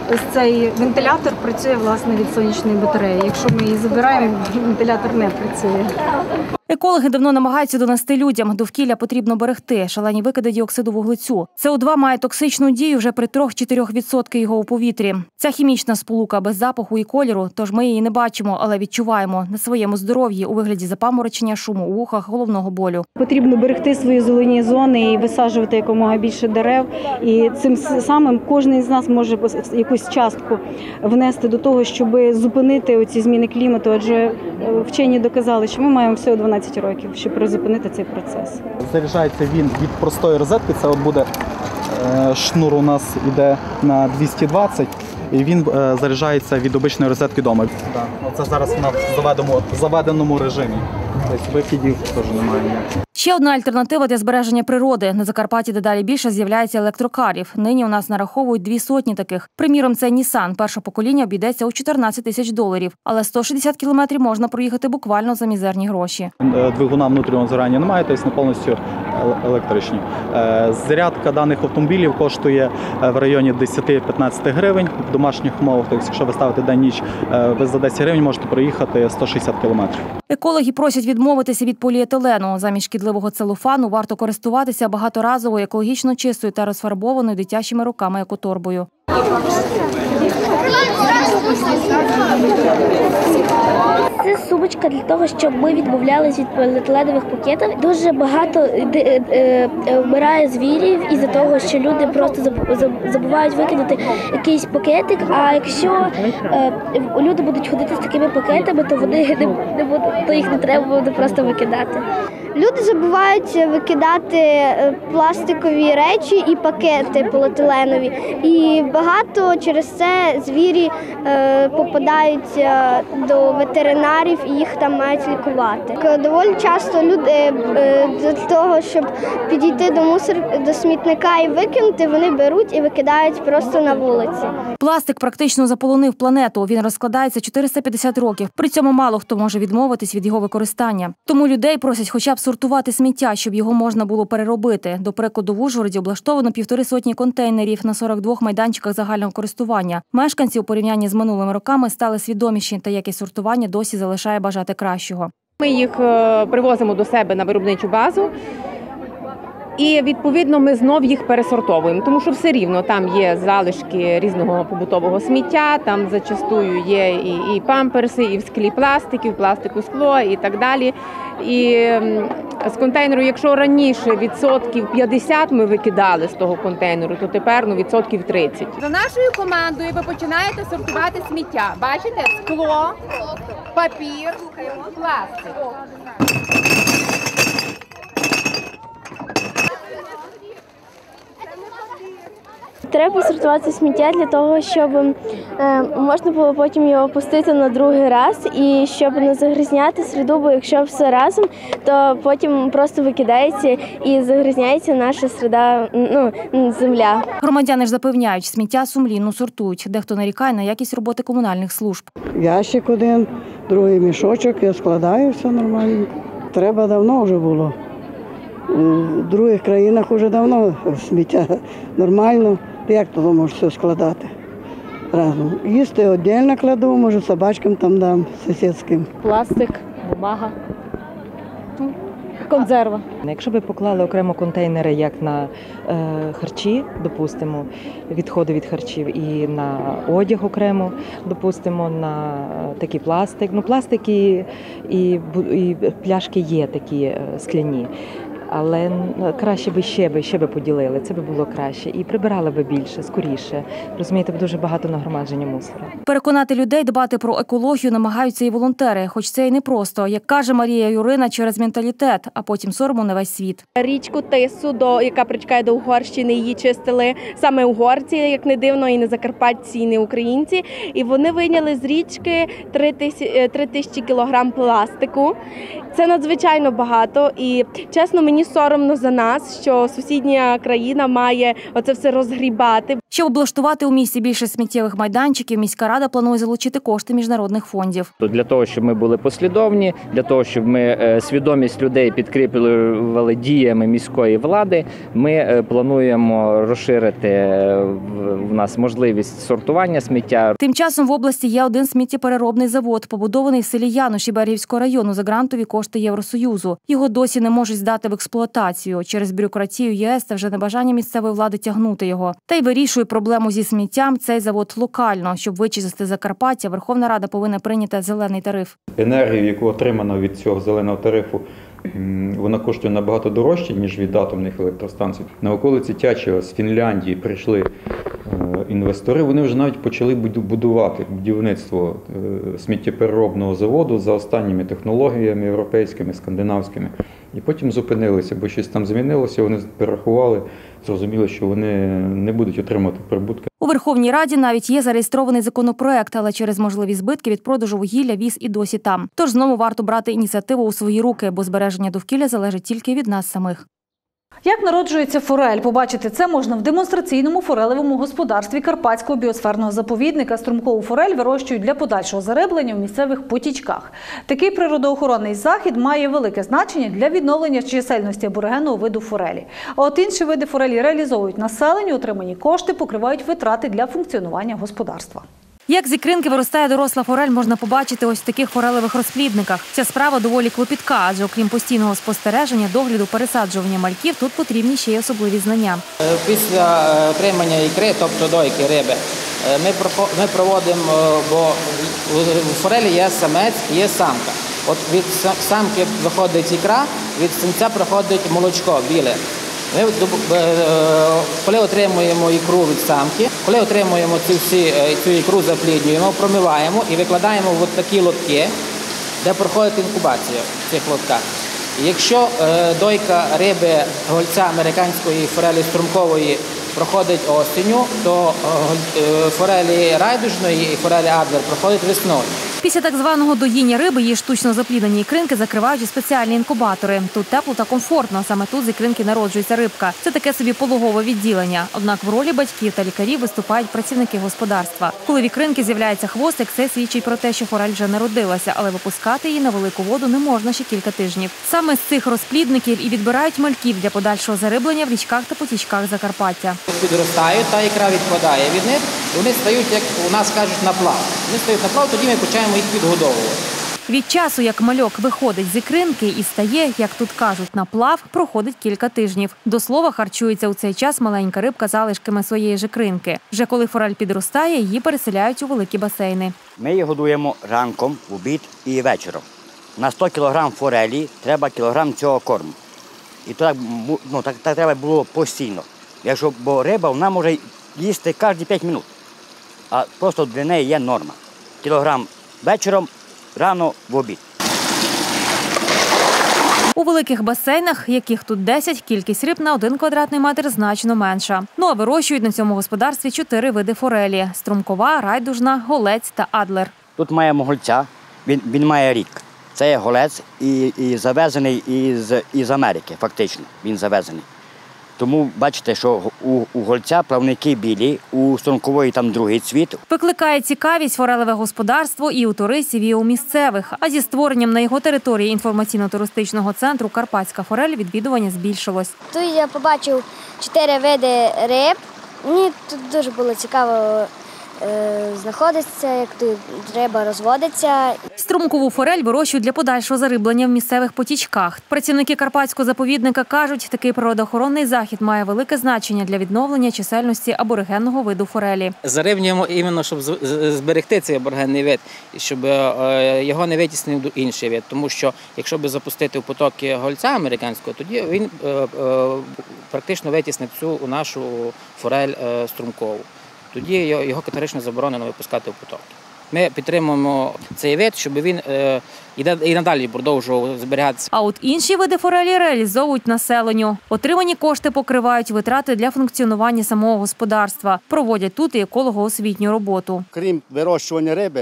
ось цей вентилятор працює власне від сонячної батареї. Якщо ми її забираємо, вентилятор не працює. Екологи давно намагаються донести людям, довкілля потрібно берегти, шалені викиди діоксиду вуглецю. Це О два має токсичну дію вже при три-чотири відсотки його у повітрі. Ця хімічна сполука без запаху і кольору, тож ми її не бачимо, але відчуваємо на своєму здоров'ї у вигляді запаморочення, шуму у вухах, головного болю. Потрібно берегти свої зелені зони і висаджувати якомога більше дерев. І цим самим кожен з нас може якусь частку внести до того, щоб зупинити оці зміни клімату, адже вчені доказали, що ми маємо всього дванадцять років, щоб призупинити цей процес. Заряджається він від простої розетки, це от буде шнур у нас іде на двісті двадцять, і він заряджається від обичної розетки вдома. Да. Оце зараз вона в заведеному, заведеному режимі. Тобто викидів теж немає ніяких. Ще одна альтернатива для збереження природи. На Закарпатті дедалі більше з'являється електрокарів. Нині у нас нараховують дві сотні таких. Приміром, це Nissan. Перше покоління обійдеться у чотирнадцять тисяч доларів. Але сто шістдесят кілометрів можна проїхати буквально за мізерні гроші. Двигуна внутрішнього згорання немає, тобто не повністю електричні. Зарядка даних автомобілів коштує в районі десять-п'ятнадцять гривень в домашніх умовах. Тобто, якщо ви ставите день-ніч, ви за десять гривень можете проїхати сто шістдесят кілометрів. Екологи просять відмовитися від поліетилену. Замість шкідливого целофану варто користуватися багаторазовою, екологічно чистою та розфарбованою дитячими руками екоторбою. Це сумочка для того, щоб ми відмовлялись від поліетиленових пакетів. Дуже багато вмирає звірів із-за того, що люди просто забувають викинути якийсь пакетик, а якщо люди будуть ходити з такими пакетами, то вони не будуть, то їх не треба буде просто викидати. Люди забувають викидати пластикові речі і пакети поліетиленові. І багато через це звірі попадають до ветеринарів і їх там мають лікувати. Доволі часто люди для того, щоб підійти до мусор, до смітника і викинути, вони беруть і викидають просто на вулиці. Пластик практично заполонив планету. Він розкладається чотириста п'ятдесят років. При цьому мало хто може відмовитись від його використання. Тому людей просять хоча б сортувати сміття, щоб його можна було переробити. До прикладу, в Ужгороді облаштовано півтори сотні контейнерів на сорок двох майданчиках загального користування. Мешканці у порівнянні з минулими роками стали свідоміші, та якість сортування досі залишає бажати кращого. Ми їх привозимо до себе на виробничу базу. І, відповідно, ми знов їх пересортовуємо, тому що все рівно там є залишки різного побутового сміття, там зачастую є і, і памперси, і в склі пластик, і в пластику скло, і так далі. І з контейнеру, якщо раніше відсотків п'ятдесят ми викидали з того контейнеру, то тепер ну, відсотків тридцять. За нашою командою ви починаєте сортувати сміття. Бачите? Скло, папір, пластик. Треба сортувати сміття для того, щоб е, можна було потім його опустити на другий раз і щоб не загрізняти середу, бо якщо все разом, то потім просто викидається і загрізняється наша середа, ну, земля. Громадяни ж запевняють, сміття сумлінно сортують. Дехто нарікає на якість роботи комунальних служб. Ящик один, другий мішочок, я складаю, все нормально. Треба давно вже було. В других країнах вже давно сміття нормально. Як туди можеш все складати разом? Їсти віддільно кладу, може собачкам там дам, сусідським. Пластик, бумага, консерва. Якщо б поклали окремо контейнери, як на е, харчі, допустимо, відходи від харчів, і на одяг окремо, допустимо, на такий пластик. Ну, пластик і, і, і пляшки є такі е, скляні. Але краще би ще би, ще би поділили, це би було краще. І прибирали би більше, скоріше. Розумієте, дуже багато нагромадження мусора. Переконати людей дбати про екологію намагаються і волонтери, хоч це і непросто. Як каже Марія Юрина, через менталітет, а потім сорому на весь світ. Річку Тису, до, яка притікає до Угорщини, її чистили саме угорці, як не дивно, і не закарпатці, і не українці. І вони вийняли з річки три тисячі кілограм пластику. Це надзвичайно багато. І, чесно, мені мені соромно за нас, що сусідня країна має оце все розгрібати. Щоб облаштувати у місті більше сміттєвих майданчиків, міська рада планує залучити кошти міжнародних фондів. Для того, щоб ми були послідовні, для того, щоб ми свідомість людей підкріплювали діями міської влади, ми плануємо розширити в нас можливість сортування сміття. Тим часом в області є один сміттєпереробний завод, побудований в селі Януші Берегівського району за грантові кошти Євросоюзу. Його досі не можуть здати в експлуатацію через бюрократію ЄС та вже небажання місцевої влади тягнути його. Та й вирішує проблему зі сміттям цей завод локально. Щоб вичистити Закарпаття, Верховна Рада повинна прийняти зелений тариф. Енергію, яку отримано від цього зеленого тарифу, вона коштує набагато дорожче, ніж від атомних електростанцій. На околиці Тячева з Фінляндії прийшли інвестори, вони вже навіть почали будувати будівництво сміттєпереробного заводу за останніми технологіями європейськими, скандинавськими. І потім зупинилися, бо щось там змінилося, вони перерахували, зрозуміли, що вони не будуть отримати прибутки. У Верховній Раді навіть є зареєстрований законопроект, але через можливі збитки від продажу вугілля віз і досі там. Тож знову варто брати ініціативу у свої руки, бо збереження довкілля залежить тільки від нас самих. Як народжується форель? Побачити це можна в демонстраційному форелевому господарстві Карпатського біосферного заповідника. Струмкову форель вирощують для подальшого зариблення в місцевих потічках. Такий природоохоронний захід має велике значення для відновлення чисельності аборигенного виду форелі. А от інші види форелі реалізовують населенню, отримані кошти покривають витрати для функціонування господарства. Як з ікринки виростає доросла форель, можна побачити ось в таких форелевих розплідниках. Ця справа доволі клопітка, адже окрім постійного спостереження, догляду, пересаджування мальків, тут потрібні ще й особливі знання. Після отримання ікри, тобто дойки риби, ми проводимо, бо у форелі є самець і є самка. От від самки виходить ікра, від самця проходить молочко біле. Ми, коли отримуємо ікру від самки, коли отримуємо цю, всі, цю ікру, запліднюємо, промиваємо і викладаємо в такі лотки, де проходить інкубація в цих лотках. І якщо е, дойка риби гольця американської форелі струмкової проходить осінню, то е, форелі райдужної і форелі адлер проходить весною. Після так званого доїння риби її штучно запліднені ікринки закривають у спеціальні інкубатори. Тут тепло та комфортно, саме тут з ікринки народжується рибка. Це таке собі пологове відділення. Однак в ролі батьків та лікарів виступають працівники господарства. Коли в ікринки з'являється хвостик, це свідчить про те, що форель вже народилася, але випускати її на велику воду не можна ще кілька тижнів. Саме з цих розплідників і відбирають мальків для подальшого зариблення в річках та потічках Закарпаття. Підростають, та ікра відпадає від них, і вони стають, як у нас кажуть, на плав. Вони стають на плав, тоді ми починаємо їх підгодовувати. Від часу, як мальок виходить з ікринки і стає, як тут кажуть, на плав, проходить кілька тижнів. До слова, харчується у цей час маленька рибка залишками своєї ж ікринки. Вже коли форель підростає, її переселяють у великі басейни. Ми її годуємо ранком, в обід і вечором. На сто кілограм форелі треба кілограм цього корму. І так, ну, так, так треба було постійно. Якщо, бо риба, вона може їсти кожні п'ять хвилин, а просто для неї є норма. Кілограм вечором, рано, в обід. У великих басейнах, яких тут десять, кількість риб на один квадратний метр значно менша. Ну а вирощують на цьому господарстві чотири види форелі – струмкова, райдужна, голець та адлер. Тут маємо гольця, він, він має рік. Це є голець і, і завезений із, із Америки, фактично, він завезений. Тому бачите, що у, у гольця плавники білі, у струмкової там другий цвіт. Викликає цікавість форелеве господарство і у туристів, і у місцевих. А зі створенням на його території інформаційно-туристичного центру «Карпатська форель» відвідування збільшилось. Тут я побачив чотири види риб. Мені тут дуже було цікаво знаходиться, як тут риба розводиться. Струмкову форель вирощують для подальшого зариблення в місцевих потічках. Працівники Карпатського заповідника кажуть, такий природоохоронний захід має велике значення для відновлення чисельності аборигенного виду форелі. Зарибнюємо іменно, щоб зберегти цей аборигенний вид, і щоб його не витіснив інший вид. Тому що, якщо б запустити в потоки гольця американського, тоді він практично витіснив цю нашу форель струмкову. Тоді його категорично заборонено випускати в потоки. Ми підтримуємо цей вид, щоб він е, і надалі продовжував зберігатися. А от інші види форелі реалізовують населенню. Отримані кошти покривають витрати для функціонування самого господарства. Проводять тут і еколого-освітню роботу. Крім вирощування риби,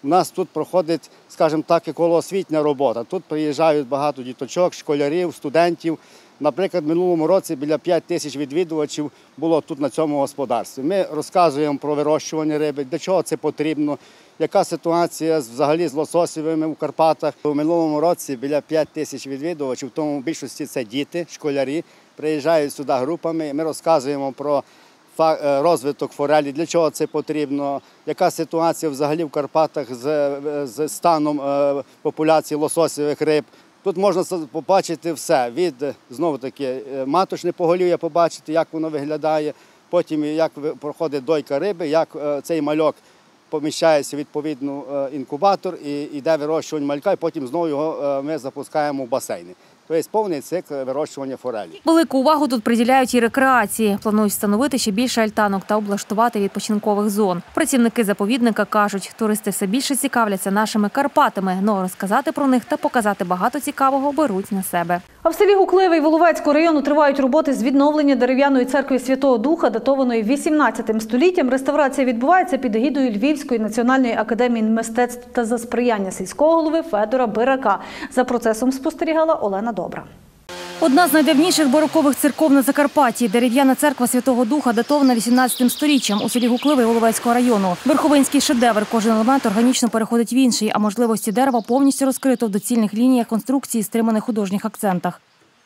У нас тут проходить, скажімо так, екологоосвітня робота. Тут приїжджають багато діточок, школярів, студентів. Наприклад, в минулому році біля п'ять тисяч відвідувачів було тут на цьому господарстві. Ми розказуємо про вирощування риби, для чого це потрібно, яка ситуація взагалі з лососевими у Карпатах. У минулому році біля п'ять тисяч відвідувачів, в тому в більшості це діти, школярі, приїжджають сюди групами. Ми розказуємо про розвиток форелі, для чого це потрібно, яка ситуація взагалі в Карпатах з, з станом популяції лососевих риб. Тут можна побачити все, від, знову-таки, маточне поголів'я побачити, як воно виглядає, потім як проходить дойка риби, як цей мальок поміщається в відповідний інкубатор і йде вирощування малька, і потім знову його ми запускаємо в басейни. Тобто повний цикл вирощування форелі. Велику увагу тут приділяють і рекреації. Планують встановити ще більше альтанок та облаштувати відпочинкових зон. Працівники заповідника кажуть, туристи все більше цікавляться нашими Карпатами, но розказати про них та показати багато цікавого беруть на себе. А в селі Гукливий Воловецького району тривають роботи з відновлення дерев'яної церкви Святого Духа, датованої вісімнадцятим століттям. Реставрація відбувається під егідою Львівської національної академії мистецтв та за сприяння сільського голови Федора Бирака. За процесом спостерігала Олена Добра. Одна з найдавніших барокових церков на Закарпатті – дерев'яна церква Святого Духа, датована вісімнадцятим сторіччям у селі Гукливий Воловецького району. Верховинський шедевр, кожен елемент органічно переходить в інший, а можливості дерева повністю розкрито в доцільних лініях конструкції, стриманих художніх акцентах.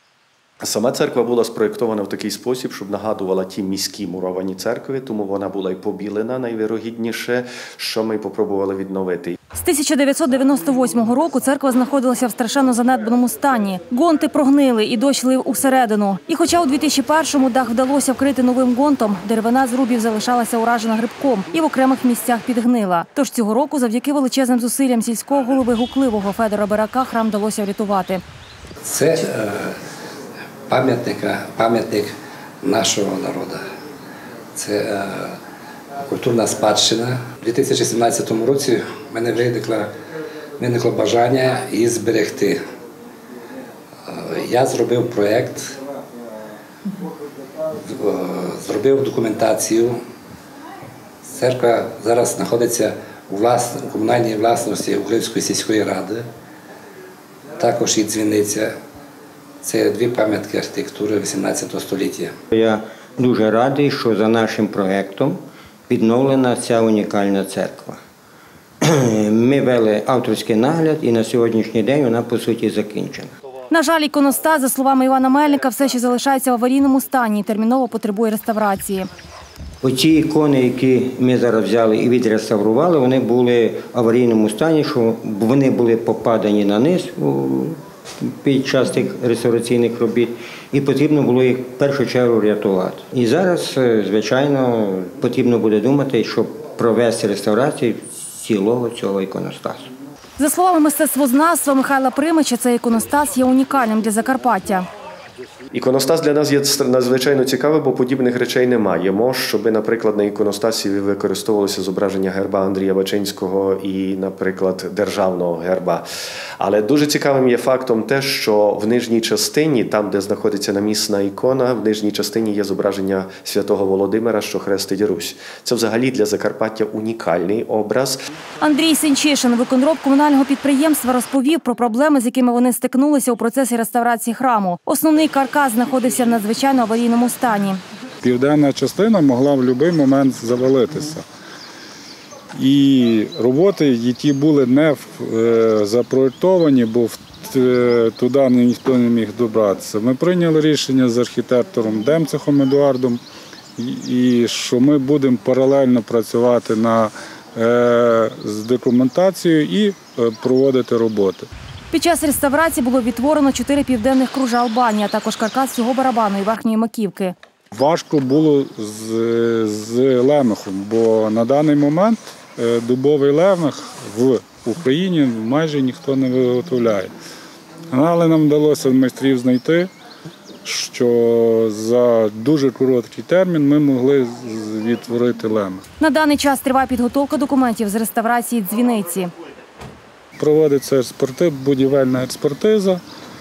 Сама церква була спроєктована в такий спосіб, щоб нагадувала ті міські муровані церкви, тому вона була й побілена найвірогідніше, що ми попробували відновити. З тисяча дев'ятсот дев'яносто восьмого року церква знаходилася в страшенно занедбаному стані. Гонти прогнили і дощ лив усередину. І хоча у дві тисячі першому дах вдалося вкрити новим гонтом, деревина зрубів залишалася уражена грибком і в окремих місцях підгнила. Тож цього року завдяки величезним зусиллям сільського голови Гукливого Федора Бирака храм вдалося врятувати. Це е, пам'ятника, пам'ятник нашого народу. Це е, культурна спадщина. У дві тисячі сімнадцятому році в мене виникло, виникло бажання її зберегти. Я зробив проєкт, зробив документацію. Церква зараз знаходиться у, влас... у комунальній власності Гукливської сільської ради. Також і дзвіниця. Це дві пам'ятки архітектури вісімнадцятого століття. Я дуже радий, що за нашим проєктом відновлена ця унікальна церква. Ми вели авторський нагляд і на сьогоднішній день вона, по суті, закінчена. На жаль, іконостас, за словами Івана Мельника, все ще залишається в аварійному стані і терміново потребує реставрації. Оці ікони, які ми зараз взяли і відреставрували, вони були в аварійному стані, що вони були попадані на низ під час тих реставраційних робіт, і потрібно було їх в першу чергу рятувати. І зараз, звичайно, потрібно буде думати, щоб провести реставрацію цілого цього іконостасу. За словами мистецтвознавства Михайла Примича, цей іконостас є унікальним для Закарпаття. Іконостас для нас є надзвичайно цікавий, бо подібних речей немає. Може, щоб, наприклад, на іконостасі використовувалося зображення герба Андрія Бачинського і, наприклад, державного герба. Але дуже цікавим є фактом те, що в нижній частині, там, де знаходиться намісна ікона, в нижній частині є зображення святого Володимира, що хрестить Русь. Це взагалі для Закарпаття унікальний образ. Андрій Сенчишин, виконроб комунального підприємства, розповів про проблеми, з якими вони стикнулися у процесі реставрації храму. Основний каркас знаходився в надзвичайно аварійному стані. Південна частина могла в будь-який момент завалитися. І роботи, які були не запроєктовані, бо туди ніхто не міг добратися. Ми прийняли рішення з архітектором Демцехом Едуардом, і що ми будемо паралельно працювати на, з документацією і проводити роботи. Під час реставрації було відтворено чотири південних кружа Албанії, а також каркас цього барабану і верхньої маківки. Важко було з, з лемехом, бо на даний момент дубовий лемех в Україні майже ніхто не виготовляє. Але нам вдалося майстрів знайти, що за дуже короткий термін ми могли відтворити лемех. На даний час триває підготовка документів з реставрації дзвіниці. Проводиться експертиза, будівельна експертиза,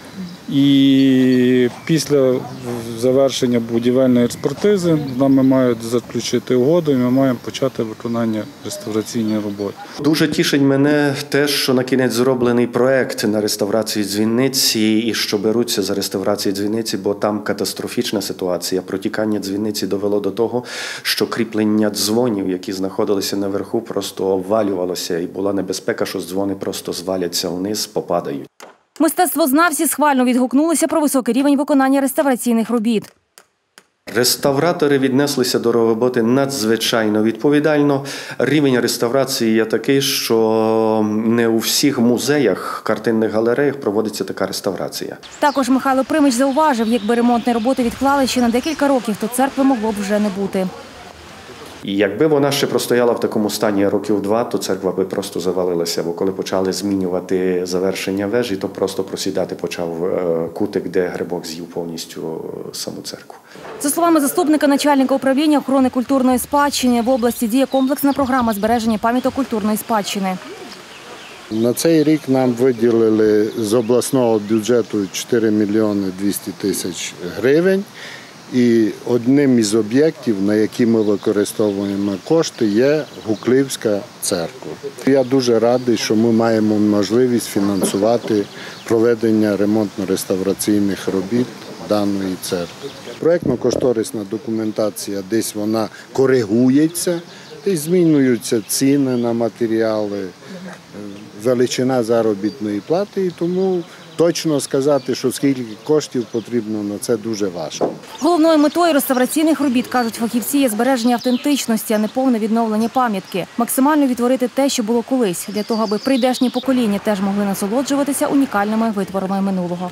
І після завершення будівельної експертизи з нами мають заключити угоду і ми маємо почати виконання реставраційної роботи. Дуже тішить мене те, що на кінець зроблений проект на реставрацію дзвіниці і що беруться за реставрацію дзвіниці, бо там катастрофічна ситуація. Протікання дзвіниці довело до того, що кріплення дзвонів, які знаходилися наверху, просто обвалювалося і була небезпека, що дзвони просто зваляться вниз, попадають. Мистецтвознавці схвально відгукнулися про високий рівень виконання реставраційних робіт. Реставратори віднеслися до роботи надзвичайно відповідально. Рівень реставрації є такий, що не у всіх музеях, картинних галереях проводиться така реставрація. Також Михайло Примич зауважив, якби ремонтні роботи відклали ще на декілька років, то церкви могло б вже не бути. І якби вона ще простояла в такому стані років два, то церква би просто завалилася, бо коли почали змінювати завершення вежі, то просто просідати почав кутик, де грибок з'їв повністю саму церкву. За словами заступника начальника управління охорони культурної спадщини, в області діє комплексна програма збереження пам'яток культурної спадщини. На цей рік нам виділили з обласного бюджету чотири мільйони двісті тисяч гривень. І одним із об'єктів, на які ми використовуємо кошти, є Гуклівська церква. Я дуже радий, що ми маємо можливість фінансувати проведення ремонтно-реставраційних робіт даної церкви. Проєктно-кошторисна документація, десь вона коригується, десь змінюються ціни на матеріали, величина заробітної плати, і тому точно сказати, що скільки коштів потрібно на це, дуже важко. Головною метою реставраційних робіт, кажуть фахівці, є збереження автентичності, а не повне відновлення пам'ятки. Максимально відтворити те, що було колись, для того, аби прийдешні покоління теж могли насолоджуватися унікальними витворами минулого.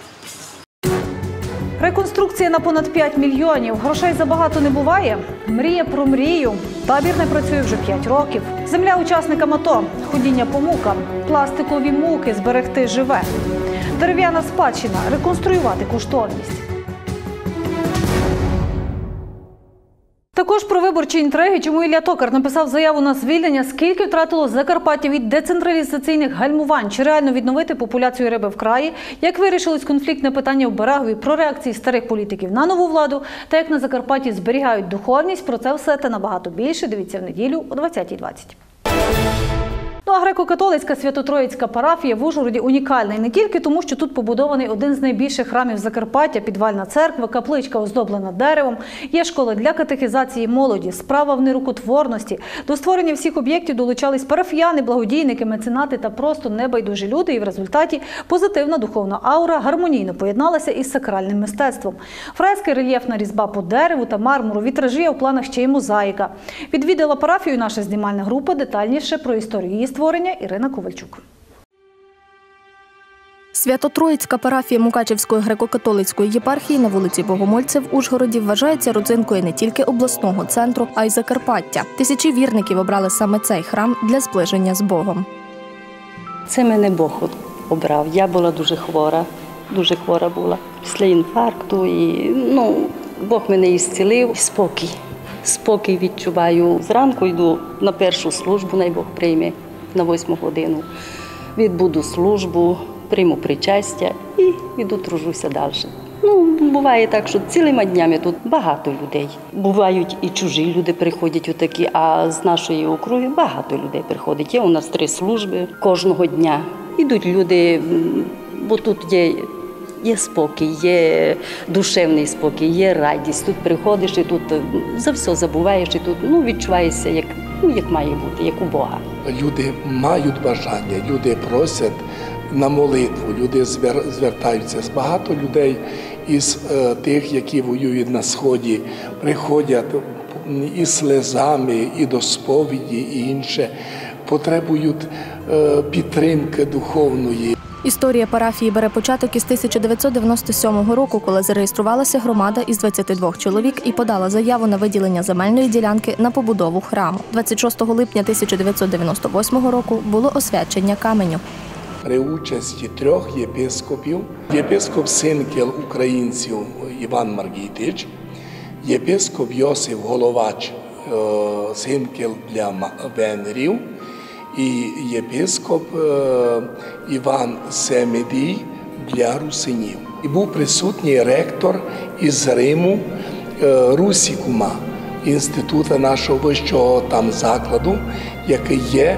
Реконструкція на понад п'ять мільйонів. Грошей забагато не буває. Мрія про мрію. Табір не працює вже п'ять років. Земля учасникам АТО. Ходіння по мукам. Пластикові муки зберегти живе. Дерев'яна спадщина. Реконструювати коштовність. Також про виборчі інтриги, чому Ілля Токар написав заяву на звільнення, скільки втратило Закарпаття від децентралізаційних гальмувань, чи реально відновити популяцію риби в краї, як вирішилось конфліктне питання в Берегові, про реакції старих політиків на нову владу та як на Закарпатті зберігають духовність. Про це все та набагато більше дивіться в неділю о двадцятій двадцять. Ну а греко-католицька Свято-Троїцька парафія в Ужгороді унікальна. І не тільки тому, що тут побудований один з найбільших храмів Закарпаття, підвальна церква, капличка оздоблена деревом, є школа для катехізації молоді, справа в нерукотворності. До створення всіх об'єктів долучались парафіяни, благодійники, меценати та просто небайдужі люди. І в результаті позитивна духовна аура гармонійно поєдналася із сакральним мистецтвом. Фрески, рельєфна різьба по дереву та мармуру, вітражі, а в планах ще й мозаїка. Відвідала парафію наша знімальна група. Детальніше про історію її створення Ірина Ковальчук. Свято-Троїцька парафія Мукачевської греко-католицької єпархії на вулиці Богомольця в Ужгороді вважається родзинкою не тільки обласного центру, а й Закарпаття. Тисячі вірників обрали саме цей храм для зближення з Богом. Це мене Бог обрав. Я була дуже хвора, дуже хвора була після інфаркту. І, ну, Бог мене ісцілив. Спокій. Спокій відчуваю. Зранку йду на першу службу, най Бог прийме на восьму годину. Відбуду службу, прийму причастя і йду тружуся далі. Ну, буває так, що цілими днями тут багато людей. Бувають і чужі люди приходять отакі, а з нашої округи багато людей приходить. Є у нас три служби кожного дня. Ідуть люди, бо тут є Є спокій, є душевний спокій, є радість. Тут приходиш і тут за все забуваєш, і тут ну, відчуваєшся, як, ну, як має бути, як у Бога. Люди мають бажання, люди просять на молитву, люди звертаються. Багато людей із е, тих, які воюють на Сході, приходять і слезами, і до сповіді, і інше, потребують е, підтримки духовної. Історія парафії бере початок із тисяча дев'ятсот дев'яносто сьомого року, коли зареєструвалася громада із двадцяти двох чоловік і подала заяву на виділення земельної ділянки на побудову храму. двадцять шостого липня тисяча дев'ятсот дев'яносто восьмого року було освячення каменю. При участі трьох єпископів, єпископ Синкел українців Іван Маргітич, єпископ Йосиф Головач Синкел для венгрів, і єпископ Іван Семедій для русинів. І був присутній ректор із Риму Русікума, інституту нашого вищого там закладу, який є,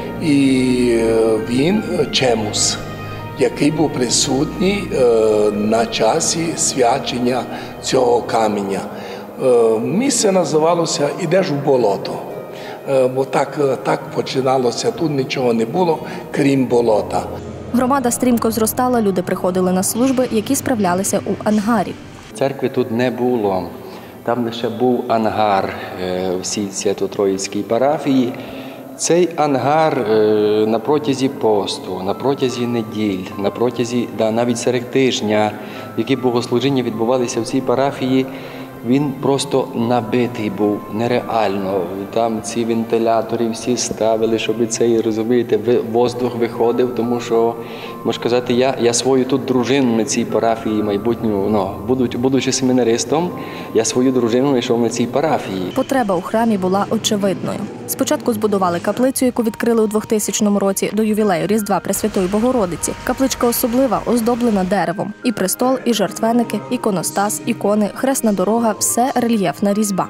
і він Чемус, який був присутній на часі свячення цього каменя. Місце називалося «Ідеш у болото», бо так, так починалося, тут нічого не було, крім болота. Громада стрімко зростала, люди приходили на служби, які справлялися у ангарі. Церкви тут не було, там лише був ангар в цій Свято-Троїцькій парафії. Цей ангар на протязі посту, на протязі неділь, на протязі, да, навіть серед тижня, які богослужіння відбувалися в цій парафії, він просто набитий був, нереально. Там ці вентилятори всі ставили, щоб цей, розумієте, воздух виходив, тому що, можна сказати, я, я свою тут дружину на цій парафії майбутню, ну, будучи, будучи семінаристом, я свою дружину знайшов на цій парафії. Потреба у храмі була очевидною. Спочатку збудували каплицю, яку відкрили у двохтисячному році до ювілею Різдва Пресвятої Богородиці. Капличка особлива, оздоблена деревом. І престол, і жертвенники, іконостас, ікони, хресна дорога – все рельєфна різьба.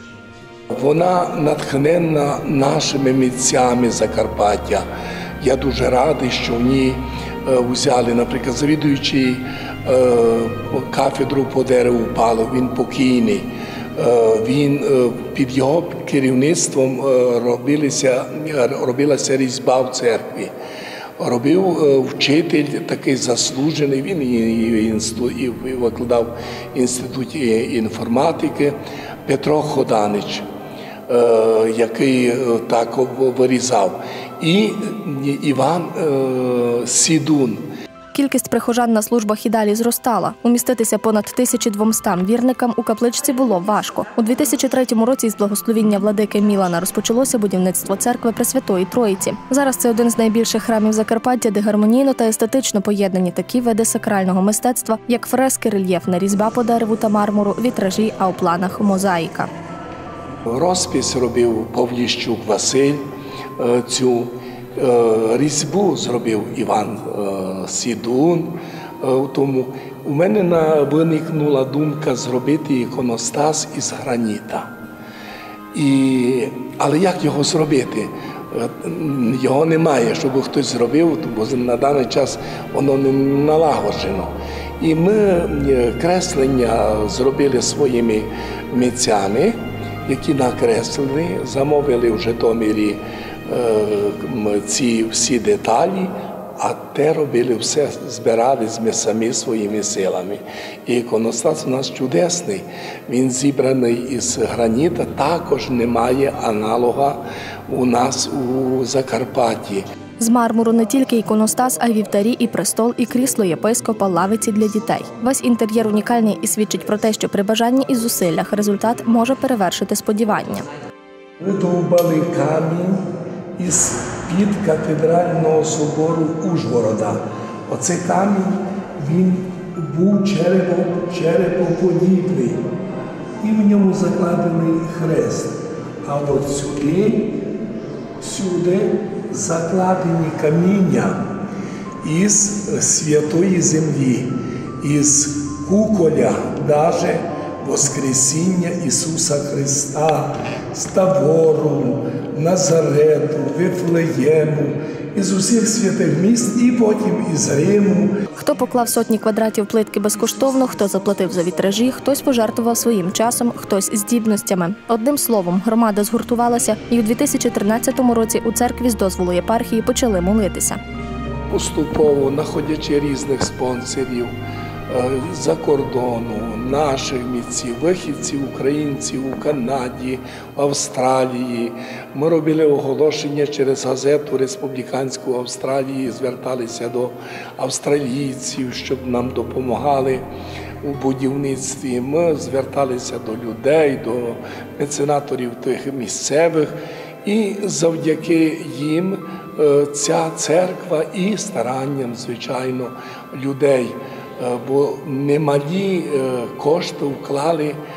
Вона натхненна нашими митцями Закарпаття. Я дуже радий, що в ній взяли, наприклад, завідуючий кафедру по дереву Палов, він покійний. Він, під його керівництвом робилася, робилася різьба в церкві. Робив вчитель такий заслужений, він і викладав в інституті інформатики Петро Ходанич, який так вирізав, і Іван Сідун. Кількість прихожан на службах і далі зростала. Уміститися понад тисячі двомстам вірникам у капличці було важко. У дві тисячі третьому році із благословіння владики Мілана розпочалося будівництво церкви Пресвятої Троїці. Зараз це один з найбільших храмів Закарпаття, де гармонійно та естетично поєднані такі види сакрального мистецтва, як фрески, рельєфна різьба по дереву та мармуру, вітражі, а у планах мозаїка. Розпис робив Павліщук Василь, цю різьбу зробив Іван Сідун. Тому у мене виникнула думка зробити іконостас із граніта. І, але як його зробити? Його немає, щоб хтось зробив, бо на даний час воно не налагоджено. І ми креслення зробили своїми митцями, які накреслили, замовили в Житомирі ці всі деталі, а те робили все, збирали ми самі своїми силами. І іконостас у нас чудесний, він зібраний із граніта, також немає аналога у нас у Закарпатті. З мармуру не тільки іконостас, а й вівтарі, і престол, і крісло єпископа, лавиці для дітей. Весь інтер'єр унікальний і свідчить про те, що при бажанні і зусиллях результат може перевершити сподівання. Видовбали камінь із-під кафедрального собору Ужгорода. Оцей камінь, він був черепом, черепоподібний, і в ньому закладений хрест. А от сюди, сюди закладені каміння із святої землі, із куколя, навіть Воскресіння Ісуса Христа, з Тавору, Назарету, Вифлеєму, із усіх святих міст і потім із Риму. Хто поклав сотні квадратів плитки безкоштовно, хто заплатив за вітражі, хтось пожертвував своїм часом, хтось здібностями. Одним словом, громада згуртувалася і у дві тисячі тринадцятому році у церкві з дозволу єпархії почали молитися. Поступово, знаходячи різних спонсорів за кордону, наших митців, вихідців, українців у Канаді, в Австралії. Ми робили оголошення через газету республіканську Австралії, зверталися до австралійців, щоб нам допомагали у будівництві. Ми зверталися до людей, до меценаторів тих місцевих, і завдяки їм ця церква і старанням, звичайно, людей, бо немалі кошти вклали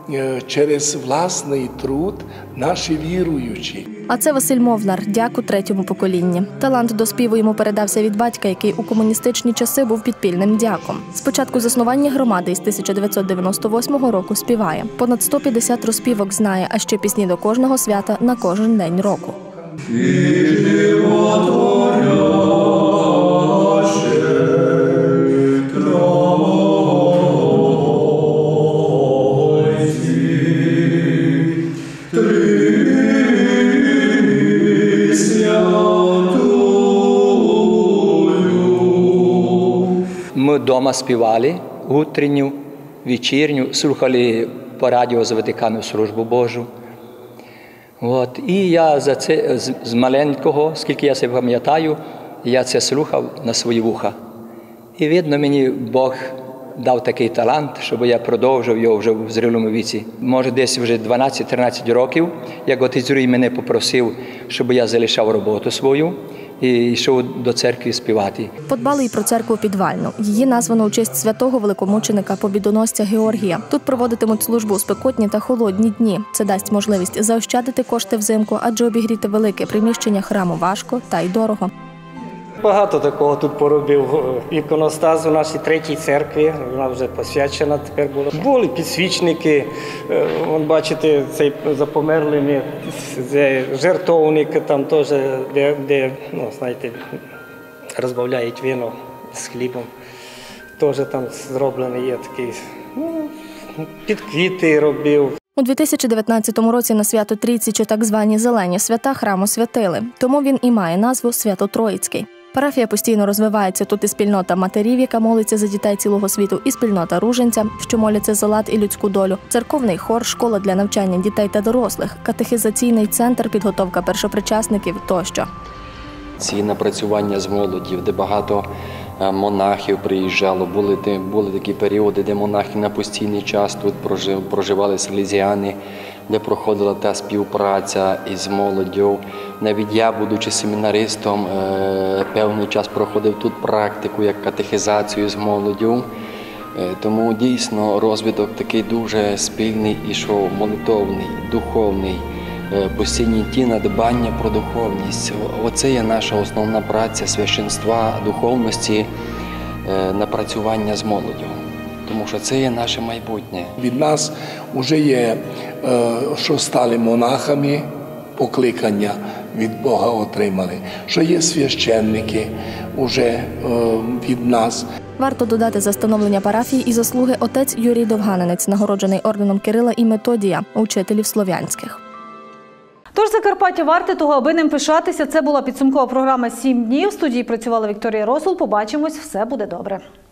через власний труд наші віруючі. А це Василь Мовнар, дяк у третьому поколінні. Талант до співу йому передався від батька, який у комуністичні часи був підпільним дяком. З початку заснування громади із тисяча дев'ятсот дев'яносто восьмого року співає. Понад сто п'ятдесят розпівок знає, а ще пісні до кожного свята на кожен день року. Ми вдома співали утренню, вечірню, слухали по радіо з Ватикану службу Божу. От. І я за це, з, з маленького, скільки я себе пам'ятаю, я це слухав на свої вуха. І видно, мені Бог дав такий талант, щоб я продовжив його вже в зрілому віці. Може, десь вже дванадцять-тринадцять років, як отець Юрій мене попросив, щоб я залишав роботу свою і йшов до церкви співати. Подбали і про церкву підвальну. Її названо у честь святого великомученика побідоносця Георгія. Тут проводитимуть службу у спекотні та холодні дні. Це дасть можливість заощадити кошти взимку, адже обігріти велике приміщення храму важко та й дорого. Багато такого тут поробив. Іконостаз у нашій третій церкві, вона вже посвячена тепер була. Були підсвічники, вон бачите, цей за померлими, це жертовник, там теж, де, де ну, знаєте, розбавляють вино з хлібом. Теж там зроблений є такий, ну, під квіти робив. У дві тисячі дев'ятнадцятому році на свято Трійці, чи так звані зелені свята, храм освятили. Тому він і має назву Свято-Троїцький. Парафія постійно розвивається. Тут і спільнота матерів, яка молиться за дітей цілого світу, і спільнота руженця, що моляться за лад і людську долю, церковний хор, школа для навчання дітей та дорослих, катехизаційний центр, підготовка першопричасників тощо. Ці напрацювання з молоддю, де багато монахів приїжджало, були, були такі періоди, де монахи на постійний час тут проживали селезіани, де проходила та співпраця із молоддю. Навіть я, будучи семінаристом, певний час проходив тут практику, як катехизацію з молоддю. Тому дійсно розвиток такий дуже спільний ішов, молитовний, духовний, постійні ті надбання про духовність. Оце є наша основна праця священства, духовності, напрацювання з молоддю. Тому що це є наше майбутнє. Від нас вже є, що стали монахами, покликання від Бога отримали, що є священники вже від нас. Варто додати за становлення парафії і заслуги отець Юрій Довганенець, нагороджений орденом Кирила і Методія, учителів слов'янських. Тож Закарпаття варте того, аби ним пишатися. Це була підсумкова програма «Сім днів». В студії працювала Вікторія Росул. Побачимось. Все буде добре.